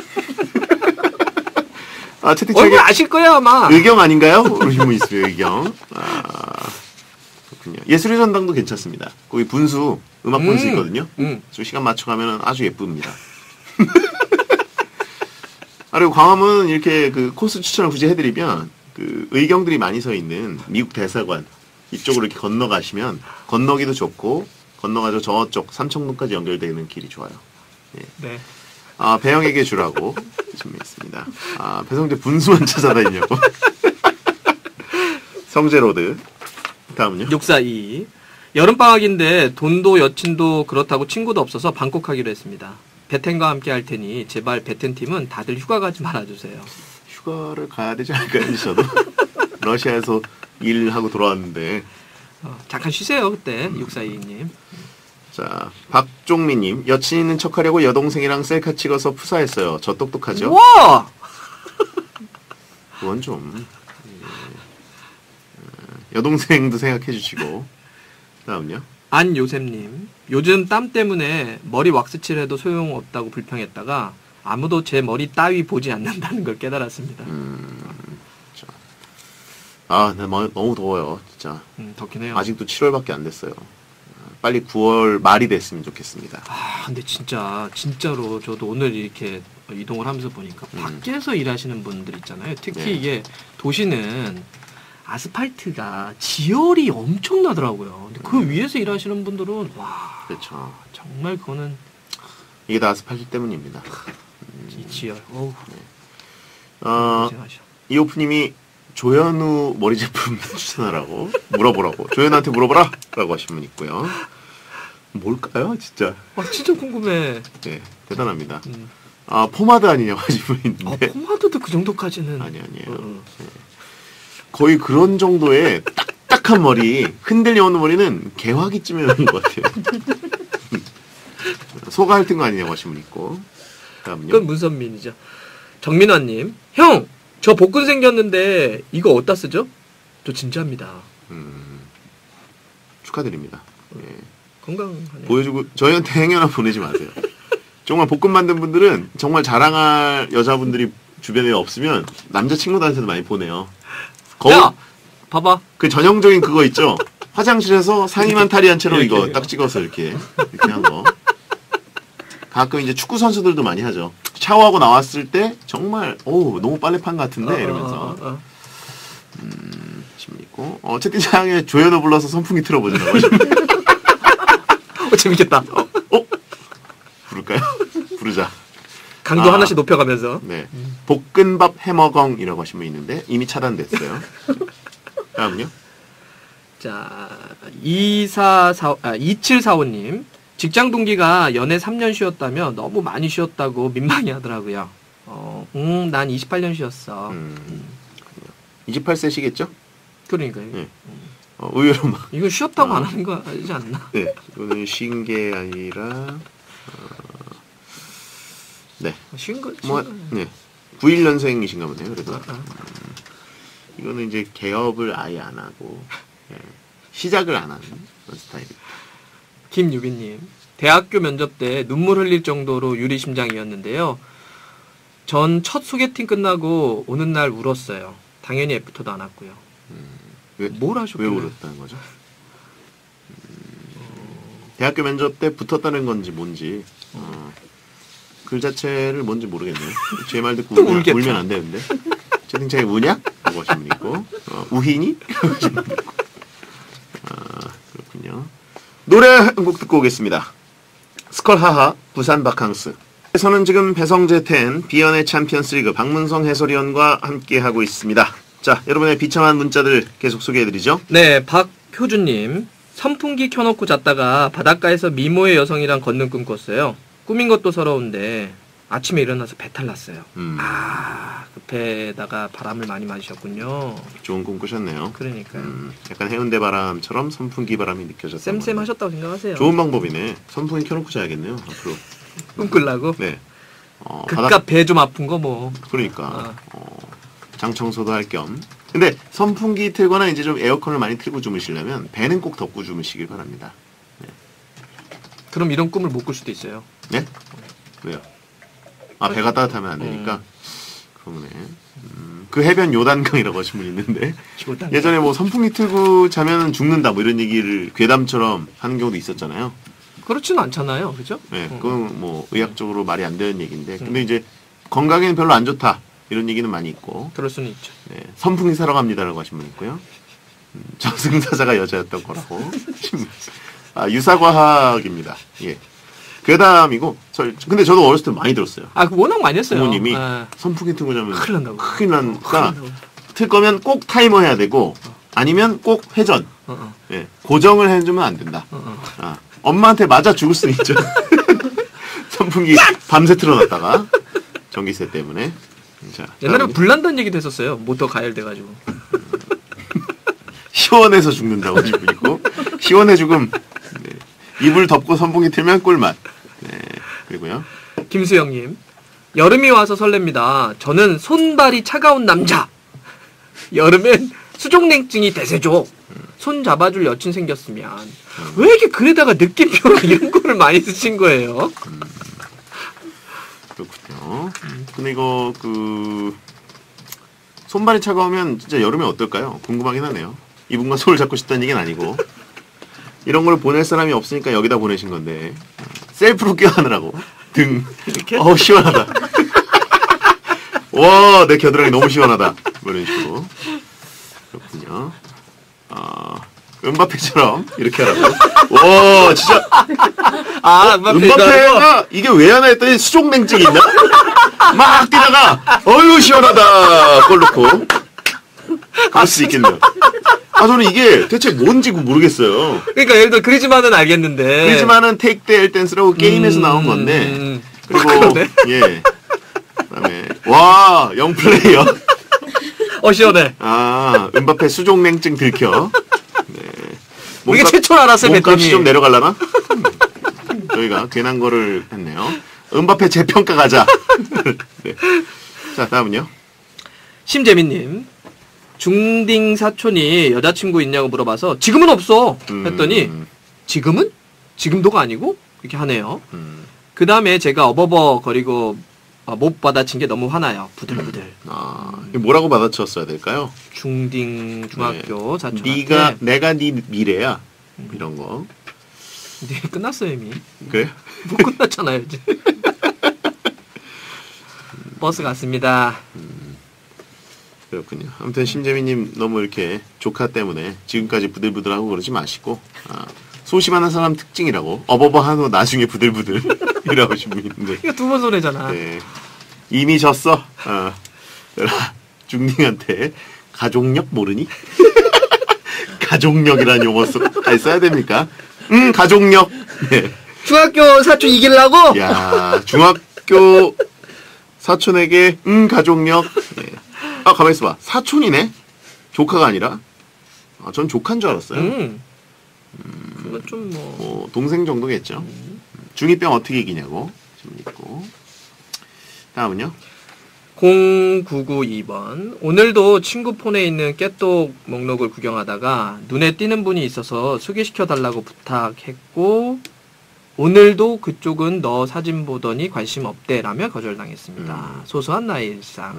채팅창에 얼굴 아실 거야 아마. 의경 아닌가요? 그러신 분 있어요. 의경. 그렇군요. 예술의 전당도 괜찮습니다. 거기 분수 음악 분수 있거든요. 좀 시간 맞춰가면 아주 예쁩니다. 그리고 광화문 이렇게 그 코스 추천을 굳이 해드리면 그 의경들이 많이 서 있는 미국 대사관 이쪽으로 이렇게 건너가시면 건너기도 좋고 건너가지고 저쪽 삼청동까지 연결되는 길이 좋아요. 예. 네. 배영에게 주라고 준비했습니다. 배성재 분수만 찾아다니냐고. 성재로드. 다음은요? 642. 여름방학인데 돈도 여친도 그렇다고 친구도 없어서 방콕하기로 했습니다. 베텐과 함께 할 테니 제발 베텐팀은 다들 휴가 가지 말아주세요. 휴가를 가야 되지 않을까요, 저도? 러시아에서 일하고 돌아왔는데. 잠깐 쉬세요, 그때. 642님. 자, 박종민님. 여친 있는 척하려고 여동생이랑 셀카 찍어서 푸사했어요. 저 똑똑하죠? 와! 그건 좀. 여동생도 생각해 주시고. 다음요. 안요셉님. 요즘 땀 때문에 머리 왁스칠해도 소용없다고 불평했다가 아무도 제 머리 따위 보지 않는다는 걸 깨달았습니다. 자. 아, 너무 더워요, 진짜. 덥긴 해요. 아직도 7월밖에 안 됐어요. 빨리 9월 말이 됐으면 좋겠습니다. 근데 진짜로 저도 오늘 이렇게 이동을 하면서 보니까 밖에서 일하시는 분들 있잖아요. 특히 네. 이게 도시는 아스팔트가 지열이 엄청나더라고요. 근데 그 위에서 일하시는 분들은 와, 그렇죠. 정말 그거는 이게 다 아스팔트 때문입니다. 이 지열. 어우. 고생하셔. 이오프님이 조현우 머리 제품 추천하라고 물어보라고 조현우한테 물어보라 라고 하신 분 있고요. 뭘까요 진짜. 진짜 궁금해. 네, 대단합니다. 포마드 아니냐고 하신 분 있는데 포마드도 그 정도까지는 아니에요. 네. 거의 그런 정도의 딱딱한 머리, 흔들려 오는 머리는 개화기쯤에 나는 것 같아요. 소가 핥은 거 아니냐고 하신 분 있고. 다음요. 그건 문선민이죠. 정민화님, 형, 저 복근 생겼는데 이거 어디다 쓰죠? 저 진짜입니다. 축하드립니다. 예. 건강하네요. 보여주고 저희한테 행여나 보내지 마세요. 정말 복근 만든 분들은 정말 자랑할 여자분들이 주변에 없으면 남자친구들한테도 많이 보내요. 야! 봐봐. 그 전형적인 그거 있죠? 화장실에서 상의만 탈의한 채로 이거 딱 찍어서 이렇게 한 거. 가끔 이제 축구 선수들도 많이 하죠. 샤워하고 나왔을 때 정말 너무 빨래판 같은데 이러면서 있고 채팅창에 조현우 불러서 선풍기 틀어보자고. 재밌겠다. 부를까요? 부르자. 강도 하나씩 높여가면서. 네. 볶음밥 해먹엉이라고 하신 분 있는데 이미 차단됐어요. 다음요. 자, 2745님. 직장 동기가 연애 3년 쉬었다며 너무 많이 쉬었다고 민망해 하더라고요. 난 28년 쉬었어. 28세시겠죠? 그러니까요. 네. 의외로 막. 이거 쉬었다고 안 하는 거 아니지 않나? 네. 이거는 쉰 게 아니라, 네. 쉰 거, 네. 91년생이신가 보네요, 그래도. 이거는 이제 개업을 아예 안 하고, 시작을 안 하는 그런 스타일입니다. 김유빈님, 대학교 면접 때 눈물 흘릴 정도로 유리심장이었는데요. 전 첫 소개팅 끝나고 오는 날 울었어요. 당연히 애프터도 안 왔고요. 뭘 하셨길래? 왜 울었다는 거죠? 대학교 면접 때 붙었다는 건지 뭔지 글 자체를 뭔지 모르겠네요. 제 말 듣고 울면 안 되는데. 채팅창에 우냐? 라고 하신 분 있고 우희니? 그렇군요. 노래 한 곡 듣고 오겠습니다. 스컬하하 부산 바캉스. 에서는 지금 배성재 10 비연의 챔피언스 리그 박문성 해설위원과 함께하고 있습니다. 자, 여러분의 비참한 문자들 계속 소개해드리죠. 네, 박효준님. 선풍기 켜놓고 잤다가 바닷가에서 미모의 여성이랑 걷는 꿈 꿨어요. 꿈인 것도 서러운데 아침에 일어나서 배탈 났어요. 그 배에다가 바람을 많이 마셨군요. 좋은 꿈 꾸셨네요. 그러니까요. 약간 해운대 바람처럼 선풍기 바람이 느껴졌던 쌤쌤 하셨다고 생각하세요. 좋은 방법이네. 선풍기 켜놓고 자야겠네요. 앞으로. 꿈 꾸려고? 네. 그깟 배 좀 아픈 거 뭐. 그러니까. 장 청소도 할 겸. 근데 선풍기 틀거나 이제 좀 에어컨을 많이 틀고 주무시려면 배는 꼭 덮고 주무시길 바랍니다. 네. 그럼 이런 꿈을 못 꿀 수도 있어요. 네? 왜요? 배가 따뜻하면 안 되니까. 그러네. 그 해변 요단강이라고 하신 분 있는데 예전에 뭐 선풍기 틀고 자면 죽는다 뭐 이런 얘기를 괴담처럼 하는 경우도 있었잖아요. 그렇지는 않잖아요, 그죠? 네, 그건 뭐 의학적으로 말이 안 되는 얘기인데 근데 이제 건강에는 별로 안 좋다 이런 얘기는 많이 있고. 그럴 수는 있죠. 네, 선풍기 사러 갑니다라고 하신 분 있고요. 저승사자가 여자였던 거라고. 유사과학입니다. 예. 괴담이고, 근데 저도 어렸을 때 많이 들었어요. 그 워낙 많이 했어요. 부모님이 선풍기 틀고 자면 큰일 난다고. 큰일 난다. 틀 거면 꼭 타이머 해야 되고, 아니면 꼭 회전. 어. 예, 고정을 해주면 안 된다. 아, 엄마한테 맞아 죽을 수는 있죠. 선풍기 밤새 틀어놨다가 전기세 때문에. 자, 옛날에 불난다는 얘기도 했었어요. 모터 가열돼가지고. 시원해서 죽는다고 하시고 있고 시원해 죽음. 네. 이불 덮고 선풍기 틀면 꿀맛. 네, 그리고요. 김수영님. 여름이 와서 설렙니다. 저는 손발이 차가운 남자. 여름엔 수족냉증이 대세죠. 손 잡아줄 여친 생겼으면. 왜 이렇게 글에다가 느낌표나 이런 거를 많이 쓰신 거예요? 그렇군요. 근데 이거 손발이 차가우면 진짜 여름에 어떨까요? 궁금하긴 하네요. 이분과 손을 잡고 싶다는 얘기는 아니고 이런 걸 보낼 사람이 없으니까 여기다 보내신 건데 셀프로 껴안으라고 등. 시원하다. 와, 내 겨드랑이 너무 시원하다. 뭐 이런 식으로. 그렇군요. 은바페처럼 이렇게 하라고. 와, 진짜. 은바페가 이게 왜 하나 했더니 수족냉증이 있나? 막 뛰다가 어휴 시원하다. 골 넣고. 그럴 수 있겠네요. 저는 이게 대체 뭔지 모르겠어요. 그러니까 예를 들어 그리즈만은 알겠는데. 그리즈만은 테이크 대 엘댄스라고 게임에서 나온 건데. 그리고 예. 그다음에 와, 영플레이어. 시원해. 은바페 수족냉증 들켜. 네. 이게 최초로 알았어요, 몸값이 좀 내려갈라나? 저희가 괜한 거를 했네요. 은바페 재평가 가자. 네. 자, 다음은요. 심재민님. 중딩 사촌이 여자친구 있냐고 물어봐서 지금은 없어 했더니 지금은? 지금도가 아니고? 이렇게 하네요. 그 다음에 제가 어버버 거리고 못 받아친 게 너무 화나요. 부들부들. 뭐라고 받아쳤어야 될까요? 중딩 중학교 사촌한테. 내가 네 미래야. 이런 거. 네, 끝났어요 이미. 그래? 못 끝났잖아요 이제. 버스 갔습니다. 그렇군요. 아무튼 심재민님 너무 이렇게 조카 때문에 지금까지 부들부들하고 그러지 마시고 소심한 사람 특징이라고 어버버 한후 나중에 부들부들 이라고 하신 분이 있는데 이거 두 번 손해잖아. 네. 이미 졌어. 중딩한테 가족력 모르니? 가족력이라는 용어 써야 됩니까? 가족력. 네. 중학교 사촌 이기려고? 야, 중학교 사촌에게 가족력. 네. 가만히 있어봐. 사촌이네? 조카가 아니라? 전 조카인 줄 알았어요. 그건 좀 동생 정도겠죠. 중2병 어떻게 이기냐고. 질문 있고. 다음은요? 0992번. 오늘도 친구 폰에 있는 깨똑 목록을 구경하다가 눈에 띄는 분이 있어서 소개시켜달라고 부탁했고 오늘도 그쪽은 너 사진 보더니 관심 없대라며 거절당했습니다. 소소한 나의 일상.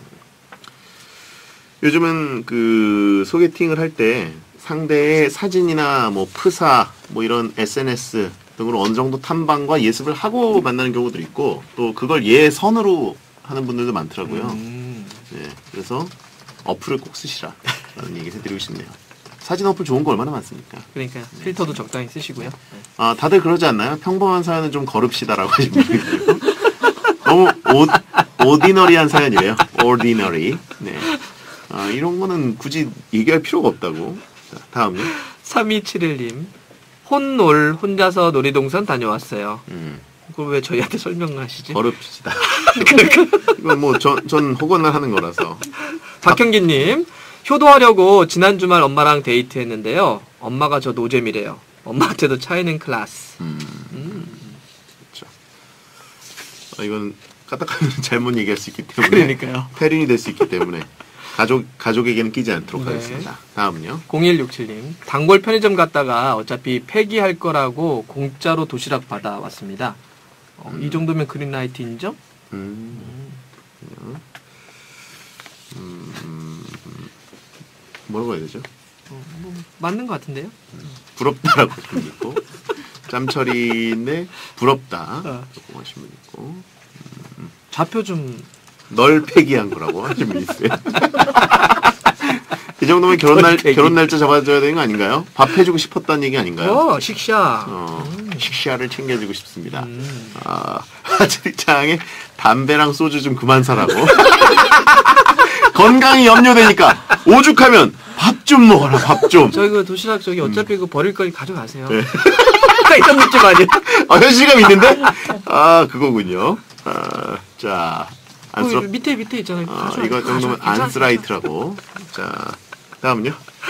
요즘은 소개팅을 할 때 상대의 사진이나 프사 이런 SNS 등으로 어느 정도 탐방과 예습을 하고 만나는 경우도 있고 또 그걸 예선으로 하는 분들도 많더라고요. 네, 그래서 어플을 꼭 쓰시라 라는 얘기를 해드리고 싶네요. 사진 어플 좋은 거 얼마나 많습니까? 그러니까요. 필터도 적당히 쓰시고요. 네. 다들 그러지 않나요? 평범한 사연은 좀 거릅시다라고 하신 분이 있고 너무 오디너리한 사연이래요. ordinary. 네. 이런 거는 굳이 얘기할 필요가 없다고. 자, 다음요. 3271님. 혼자서 놀이동산 다녀왔어요. 그걸 왜 저희한테 설명하시지? 거릅시다. 이건 전 허건날 하는 거라서. 박형기님. 효도하려고 지난 주말 엄마랑 데이트했는데요. 엄마가 저 노잼이래요. 엄마한테도 차이는 클래스. 그렇죠. 이건 까딱하면 잘못 얘기할 수 있기 때문에. 그러니까요. 패륜이 될 수 있기 때문에. 가족에게는 끼지 않도록 하겠습니다. 다음은요. 0167님. 단골 편의점 갔다가 어차피 폐기할 거라고 공짜로 도시락 받아왔습니다. 이 정도면 그린라이트 인정? 뭐라고 해야 되죠? 맞는 것 같은데요? 부럽다라고 하신 분 있고 짬처리인데 부럽다 라고 하신 분 있고 좌표 좀 널 폐기한 거라고 하신 분 있어요. 이 정도면 결혼 날짜 잡아줘야 되는 거 아닌가요? 밥 해주고 싶었다는 얘기 아닌가요? 식샤. 식샤를 챙겨주고 싶습니다. 하트장에 담배랑 소주 좀 그만 사라고. 건강이 염려되니까 오죽하면 밥 좀 먹어라, 밥 좀. 저희 그 도시락 저기 어차피 그 버릴 거니 가져가세요. 네. 이런 느낌 아니야? 현실감 있는데? 아, 그거군요. 자, 안쓰럽. 밑에 있잖아요. 이거 정도면 안스라이트라고. 자, 다음은요?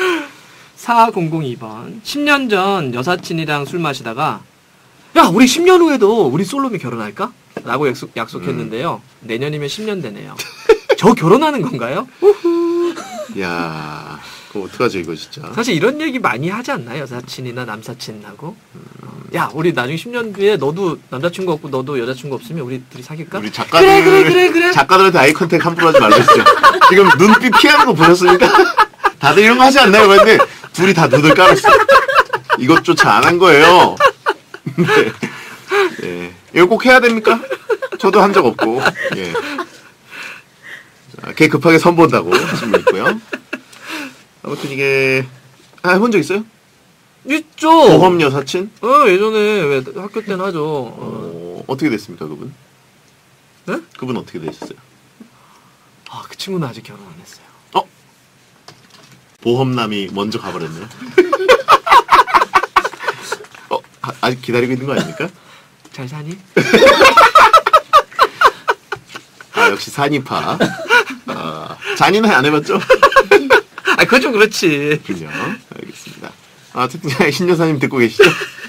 4002번. 10년 전 여사친이랑 술 마시다가 야, 우리 10년 후에도 우리 솔로미 결혼할까? 라고 약속했는데요. 내년이면 10년 되네요. 저 결혼하는 건가요? 야, 그거 어떡하죠, 이거 진짜. 사실 이런 얘기 많이 하지 않나요? 여사친이나 남사친하고. 야, 우리 나중에 10년 뒤에 너도 남자친구 없고 너도 여자친구 없으면 우리 둘이 사귈까? 우리 작가들, 그래. 작가들한테 아이 컨택 함부로 하지 말랬어요. 지금 눈빛 피하는 거 보셨습니까? 다들 이런 거 하지 않나요? 근데 둘이 다 눈을 깔았어. 이것조차 안 한 거예요. 네. 이거 꼭 해야 됩니까? 저도 한 적 없고. 예. 자, 걔 급하게 선본다고 하신 분 있고요. 아무튼 이게 해본 적 있어요? 있죠. 보험 여사친? 예전에 왜 학교 때는 하죠. 어떻게 됐습니까, 그분? 네? 그분 어떻게 되셨어요? 그 친구는 아직 결혼 안 했어요. 보험남이 먼저 가버렸네요. 아직 기다리고 있는 거 아닙니까? 잘 사니? 역시 산이파. 잔인은 안 해봤죠? 그건 좀 그렇지. 그렇군요. 알겠습니다. 어쨌든 신여사님 듣고 계시죠?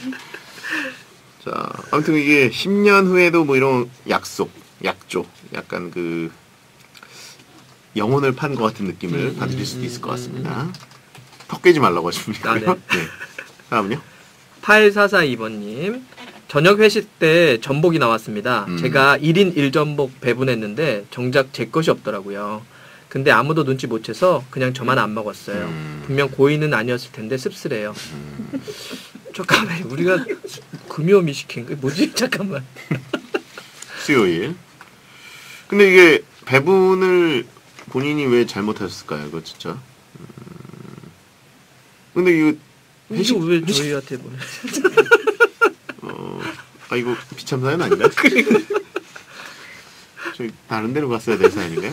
자, 아무튼 이게 10년 후에도 뭐 이런 약속, 약조, 약간 그 영혼을 판 것 같은 느낌을 받으실 수도 있을 것 같습니다. 턱 깨지 말라고 하십니까? 네. 네. 다음은요? 8442번님. 저녁 회식 때 전복이 나왔습니다. 제가 1인 1전복 배분했는데 정작 제 것이 없더라고요. 근데 아무도 눈치 못 채서 그냥 저만 안 먹었어요. 분명 고의는 아니었을 텐데 씁쓸해요. 잠깐만, 우리가 금요미 시킨 게 뭐지? 잠깐만. 수요일. 근데 이게 배분을 본인이 왜 잘못하셨을까요? 이거 진짜. 근데 이거 회식 왜 저희한테 보내? 이거 비참 사연 아닌가요? 저희 다른 데로 갔어야 될 사연인가요?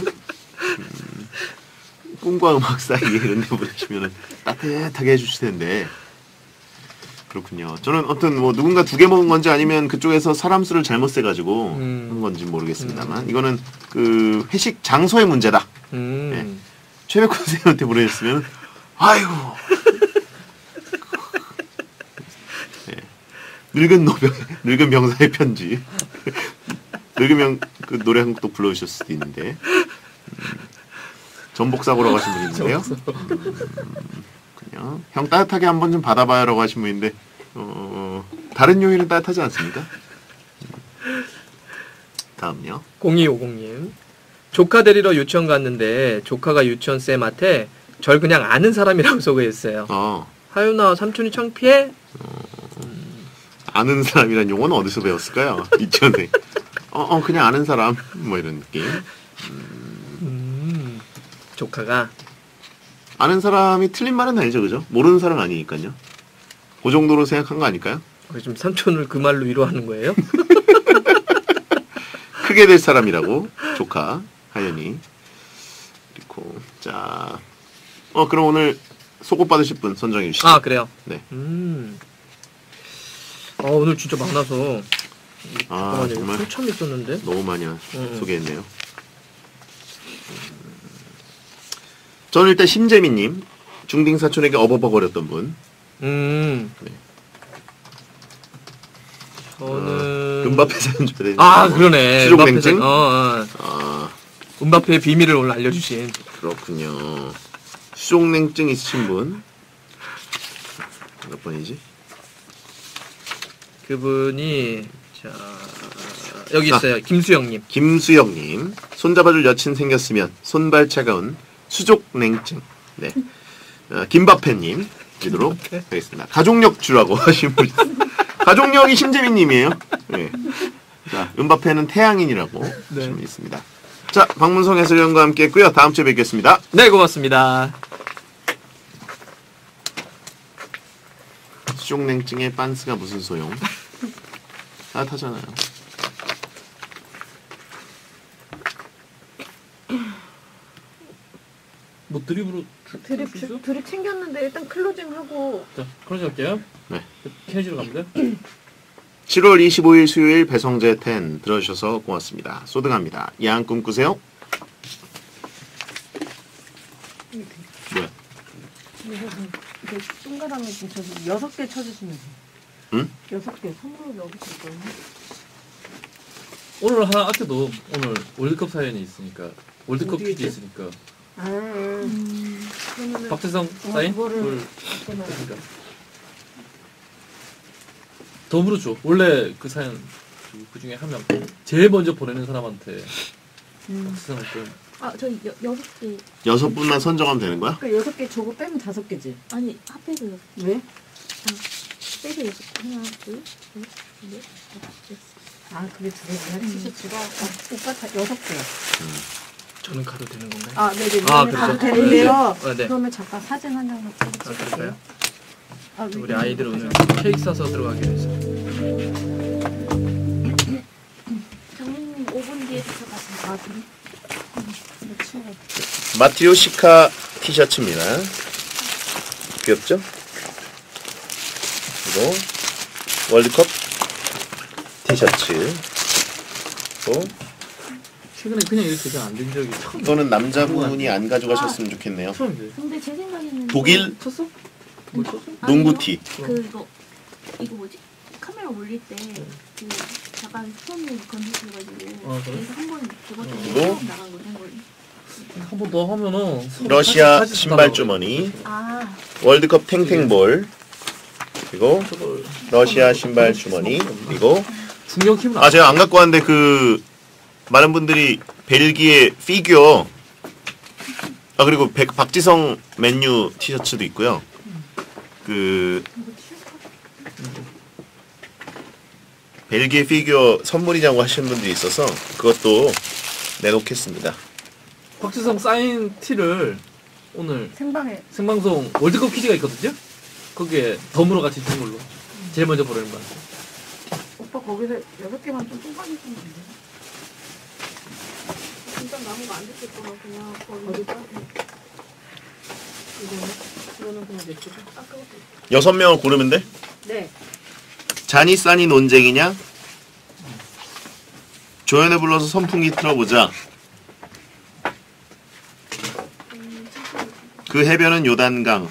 꿈과 음악 사이에 이런 데 보내시면 따뜻하게 해주실 텐데. 그렇군요. 저는 어떤 뭐 누군가 2개 먹은 건지 아니면 그쪽에서 사람 수를 잘못 세가지고 한 건지 모르겠습니다만 이거는 그 회식 장소의 문제다. 네. 최백호 선생님한테 보내셨으면 아이고. 늙은 병사의 편지. 늙은 그 노래 한 곡도 불러주셨을 수도 있는데. 전복 사고라고 하신 분이 있는데요. 그냥 형 따뜻하게 한번 좀 받아봐요라고 하신 분인데 다른 요일은 따뜻하지 않습니까? 다음요. 0250님. 조카 데리러 유치원 갔는데 조카가 유치원 쌤한테 절 그냥 아는 사람이라고 소개했어요. 하윤아 삼촌이 창피해? 아는 사람이란 용어는 어디서 배웠을까요? 유치원생. 그냥 아는 사람 뭐 이런 느낌. 조카가 아는 사람이 틀린 말은 아니죠, 그죠? 모르는 사람 아니니까요. 그 정도로 생각한 거 아닐까요? 지금 삼촌을 그 말로 위로하는 거예요? 크게 될 사람이라고 조카 하연이. 그리고 자, 그럼 오늘 속옷 받으실 분 선정해 주시죠. 그래요? 네. 오늘 진짜 많아서. 정말 한참 있었는데 너무 많이 소개했네요. 저는 일단 심재민님, 중딩 사촌에게 업어버거렸던 분. 네. 저는 음바페 사연 줘야 되죠. 그러네. 수족냉증. 음바페의 비밀을 오늘 알려주신. 그렇군요. 수족냉증 있으신 분. 몇 번이지? 그분이 여기 있어요. 김수영님. 김수영님. 손잡아줄 여친 생겼으면 손발 차가운 수족냉증. 네. 김바페님 드리도록 하겠습니다. 가족력 주라고 하신 분. 가족력이 심재민님이에요. 네. 자, 음바페는 태양인이라고 하신 분 있습니다. 자, 박문성 해설위원과 함께 했고요. 다음 주에 뵙겠습니다. 네, 고맙습니다. 수족냉증에 빤스가 무슨 소용? 따뜻하잖아요. 뭐 드립으로 드립 챙겼는데 일단 클로징하고. 자, 클로징 할게요. 네. 캐시로 갑니다. 7월 25일 수요일 배성재 10 들어주셔서 고맙습니다. 소등합니다. 야한 꿈 꾸세요. 뭐야? 이게 동그라미 좀 저기 6개 쳐주시면 돼요. 응? 6개 선물로 여기 줄 거예요. 오늘 하나 앞에도 오늘 월드컵 사연이 있으니까 월드컵 어디 퀴즈 있지? 있으니까 그러면은 박재성 사인 그거를 그러니까 덤으로 줘. 원래 그 사연 그 중에 한 명 제일 먼저 보내는 사람한테 박재성을 좀 저 6개. 6분만 선정하면 되는 거야? 그러니까 6개 저거 빼면 5개지. 아니, 합해서 6개. 왜? 빼서 6개. 하나, 둘, 셋, 넷, 다섯, 여섯. 아 그게 두 개구나. 티셔츠가 오빠 다 6개. 저는 가도 되는 건가요? 아 네네. 아, 가도 그렇죠. 되는데요. 아, 네. 그러면 잠깐 사진 한 장만 아, 찍을게요. 그럴까요? 아, 우리 아이들 오늘 케이크 사서 들어가기로 해서. 장모님 5분 뒤에 도착하세요. 아 그래? 마티오 시카 티셔츠입니다. 귀엽죠? 그리고 월드컵 티셔츠. 또 최근에 그냥 이렇게 잘 안 된 적이 처음. 이거는 남자분이 안 가져가셨으면 좋겠네요. 처음인데. 근데 제 생각에는 독일 쳤어? 뭘 쳤어? 농구티. 그거 이거 뭐지? 카메라 올릴 때 그 잠깐 손을 건드셔가지고 아, 그래? 그래서 한번 그것 때문에 그리고 처음 나간 거된 거예요. 한 번 더 하면은 러시아 다시 신발 나가고. 주머니. 아, 월드컵 탱탱볼. 그리고 저걸 러시아 신발 주머니. 그리고 중경 킴은 아 제가 안 갖고 왔는데 그 많은 분들이 벨기에 피규어 아 그리고 박지성 맨유 티셔츠도 있고요. 그 벨기에 피규어 선물이라고 하시는 분들이 있어서 그것도 내놓겠습니다. 박지성 사인 티를 오늘 생방에 생방송 월드컵 퀴즈가 있거든요. 거기에 덤으로 같이 준 걸로 제일 먼저 보내는 거야. 오빠 거기서 6개만 좀 똥까지 주면 안 돼? 진짜 남은 거 안 됐겠구나. 그냥 거기 어디다? 이거는 그냥 내 쪽에. 아, 그것도 6명을 고르면 돼? 네. 잔이 싸니 논쟁이냐? 조연에 불러서 선풍기 틀어보자. 그 해변은 요단강.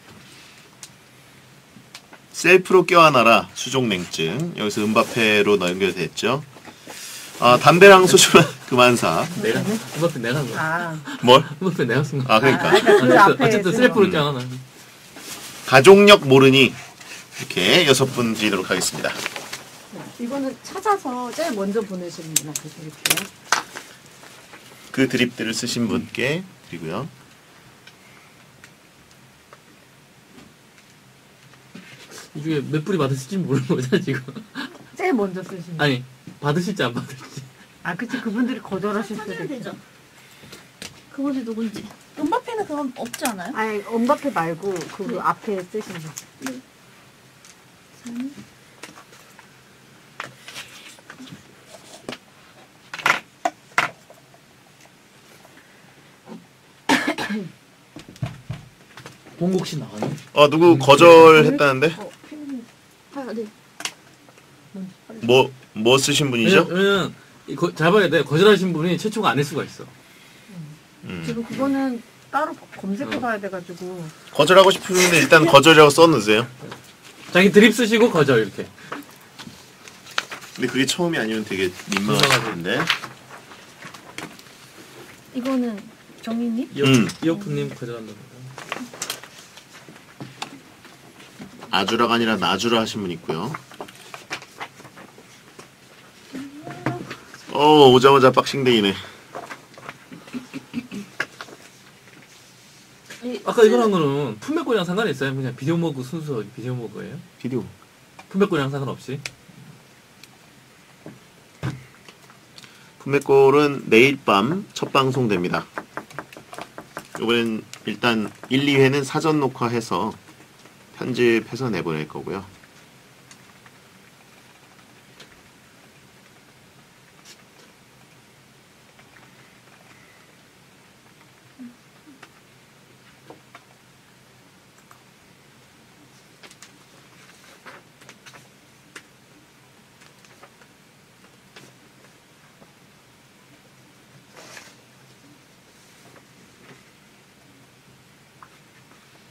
셀프로 껴안아라. 수족냉증. 여기서 은바페로 연결됐죠. 아, 담배랑 소주만 그만 사. 내가 음악회 내가 한 거야. 아, 뭘? 음악회 내가 쓴 거야. 아, 그러니까. 그 앞에 어쨌든 셀프를 껴안아. 가족력 모르니 이렇게 6분 드리도록 하겠습니다. 이거는 찾아서 제일 먼저 보내시는 분한테 드릴게요. 그 드립들을 쓰신 분께 드리고요. 이 중에 몇 불이 받으실지 모르는 거잖아 지금. 제일 먼저 쓰시는 분. 아니 받으실지 안 받으실지. 아, 그치. 그분들이 거절하실 수도 찾으면 있고. 되죠. 그분이 누군지. 음바페는 그건 없지 않아요? 아니, 엄바페 말고 그 앞에 쓰시는 분. 봉국 씨 나가네. 누구 거절했다는데? 팬님. 아, 네. 뭐 쓰신 분이죠? 왜냐면 잘 봐야 돼. 거절하신 분이 최초가 아닐 수가 있어. 지금 그거는 따로 검색해 봐야 돼가지고. 거절하고 싶으면 일단 거절이라고 써놓으세요. 자기 드립 쓰시고 거절 이렇게. 근데 그게 처음이 아니면 되게 민망하신데. 이거는 정민님? 이어프님 거절한답니다. 아주라가 아니라 나주라 하신 분 있고요. 오자마자 박싱데이네. 아까 이거랑 거는 품맥고랑 상관이 있어요? 그냥 비디오 머그 순수 비디오 머그예요? 비디오. 품맥고랑 상관없이? 품맥골은 내일 밤 첫 방송됩니다. 이번엔 일단 1, 2회는 사전 녹화해서 편집해서 내보낼 거고요.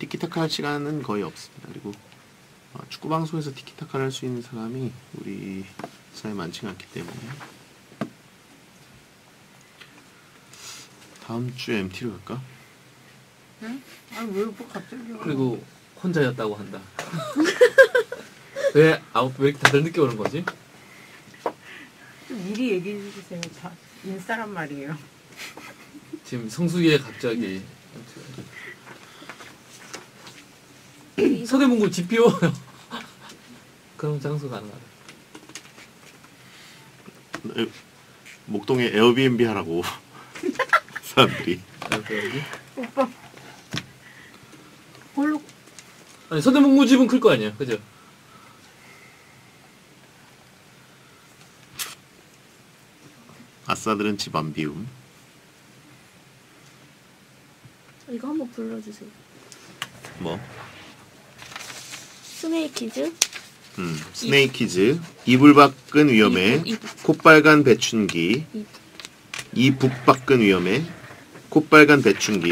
티키타카 할 시간은 거의 없습니다. 그리고 축구 방송에서 티키타카를 할 수 있는 사람이 우리 사회에 많지가 않기 때문에 다음 주에 MT로 갈까? 응? 아니 왜 갑자기요? 그리고 혼자였다고 한다. 왜 이렇게 다들 늦게 오는 거지? 좀 미리 얘기해 주세요. 다 인싸란 말이에요. 지금 성수기에 갑자기 서대문구 집 비워요. 그럼 장소 가능하다. 목동에 에어비앤비 하라고 사람들이. 여기? 오빠 홀로 아니 서대문구 집은 클 거 아니야, 그죠? 아싸들은 집 안 비움. 이거 한번 불러주세요. 뭐? 스네이키즈? 스네이키즈, 이불 밖은 위험해, 이북. 콧빨간 배춘기, 이북 밖은 위험해, 콧빨간 배춘기.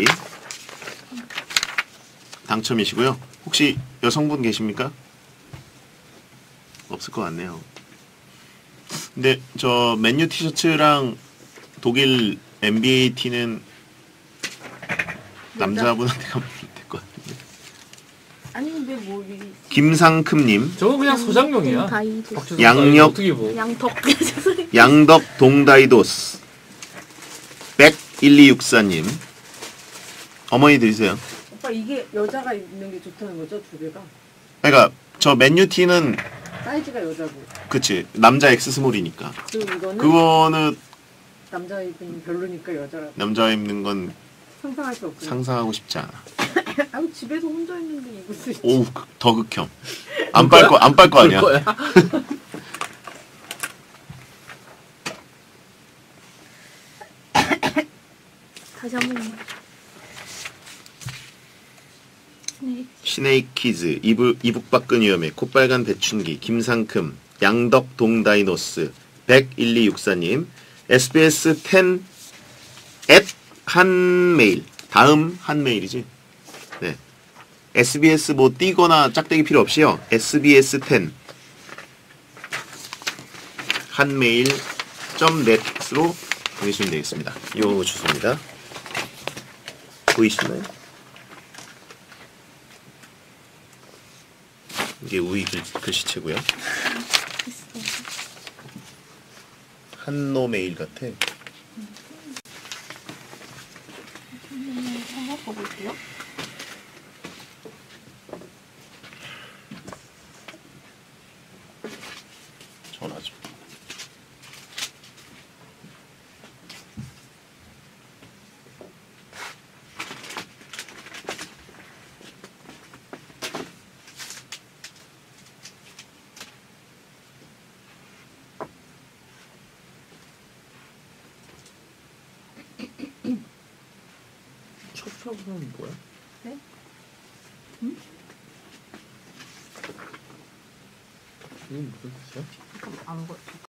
당첨이시고요. 혹시 여성분 계십니까? 없을 것 같네요. 근데 저 맨유 티셔츠랑 독일 NBA 티는 남자분한테 가면 될 것 같은데. 아니 근데 뭐 이 김상큼님, 저거 그냥 소장용이야. 다이도. 박주성 양력. 어떻게 뭐? 양덕. 양덕 동다이도스 1001264님. 어머니 드리세요. 오빠 이게 여자가 입는 게 좋다는 거죠? 두 개가 그러니까 저 맨유 티는 사이즈가 여자고 그치 남자 X 스몰이니까 그리고 이거는 그거는 남자 입으면 별로니까 여자가 남자 입는 건 상상할 수 없어요. 상상하고 싶지 않아. 아유 집에서 혼자 있는데 입을 수 있지. 오, 더 극혐. 안 빨 거 아니야. 거야? 다시 한 번만. 스네이키. 시네이키즈, 이북 밖은 위험해, 콧빨간 배춘기, 김상큼, 양덕 동다이노스, 1001264님, SBS 10 한메일, 다음 한메일이지? 네. SBS 뭐 띄거나 짝대기 필요 없이요. SBS 10 한메일.net으로 보내주시면 되겠습니다. 요 주소입니다. 보이시나요? 이게 우이 글씨체고요. 한노 메일 같아. 한번 봐볼게요. 전화 좀. 첩첩은 뭐야? 네? 이건 무슨 뜻이야? 잠깐만 안 보.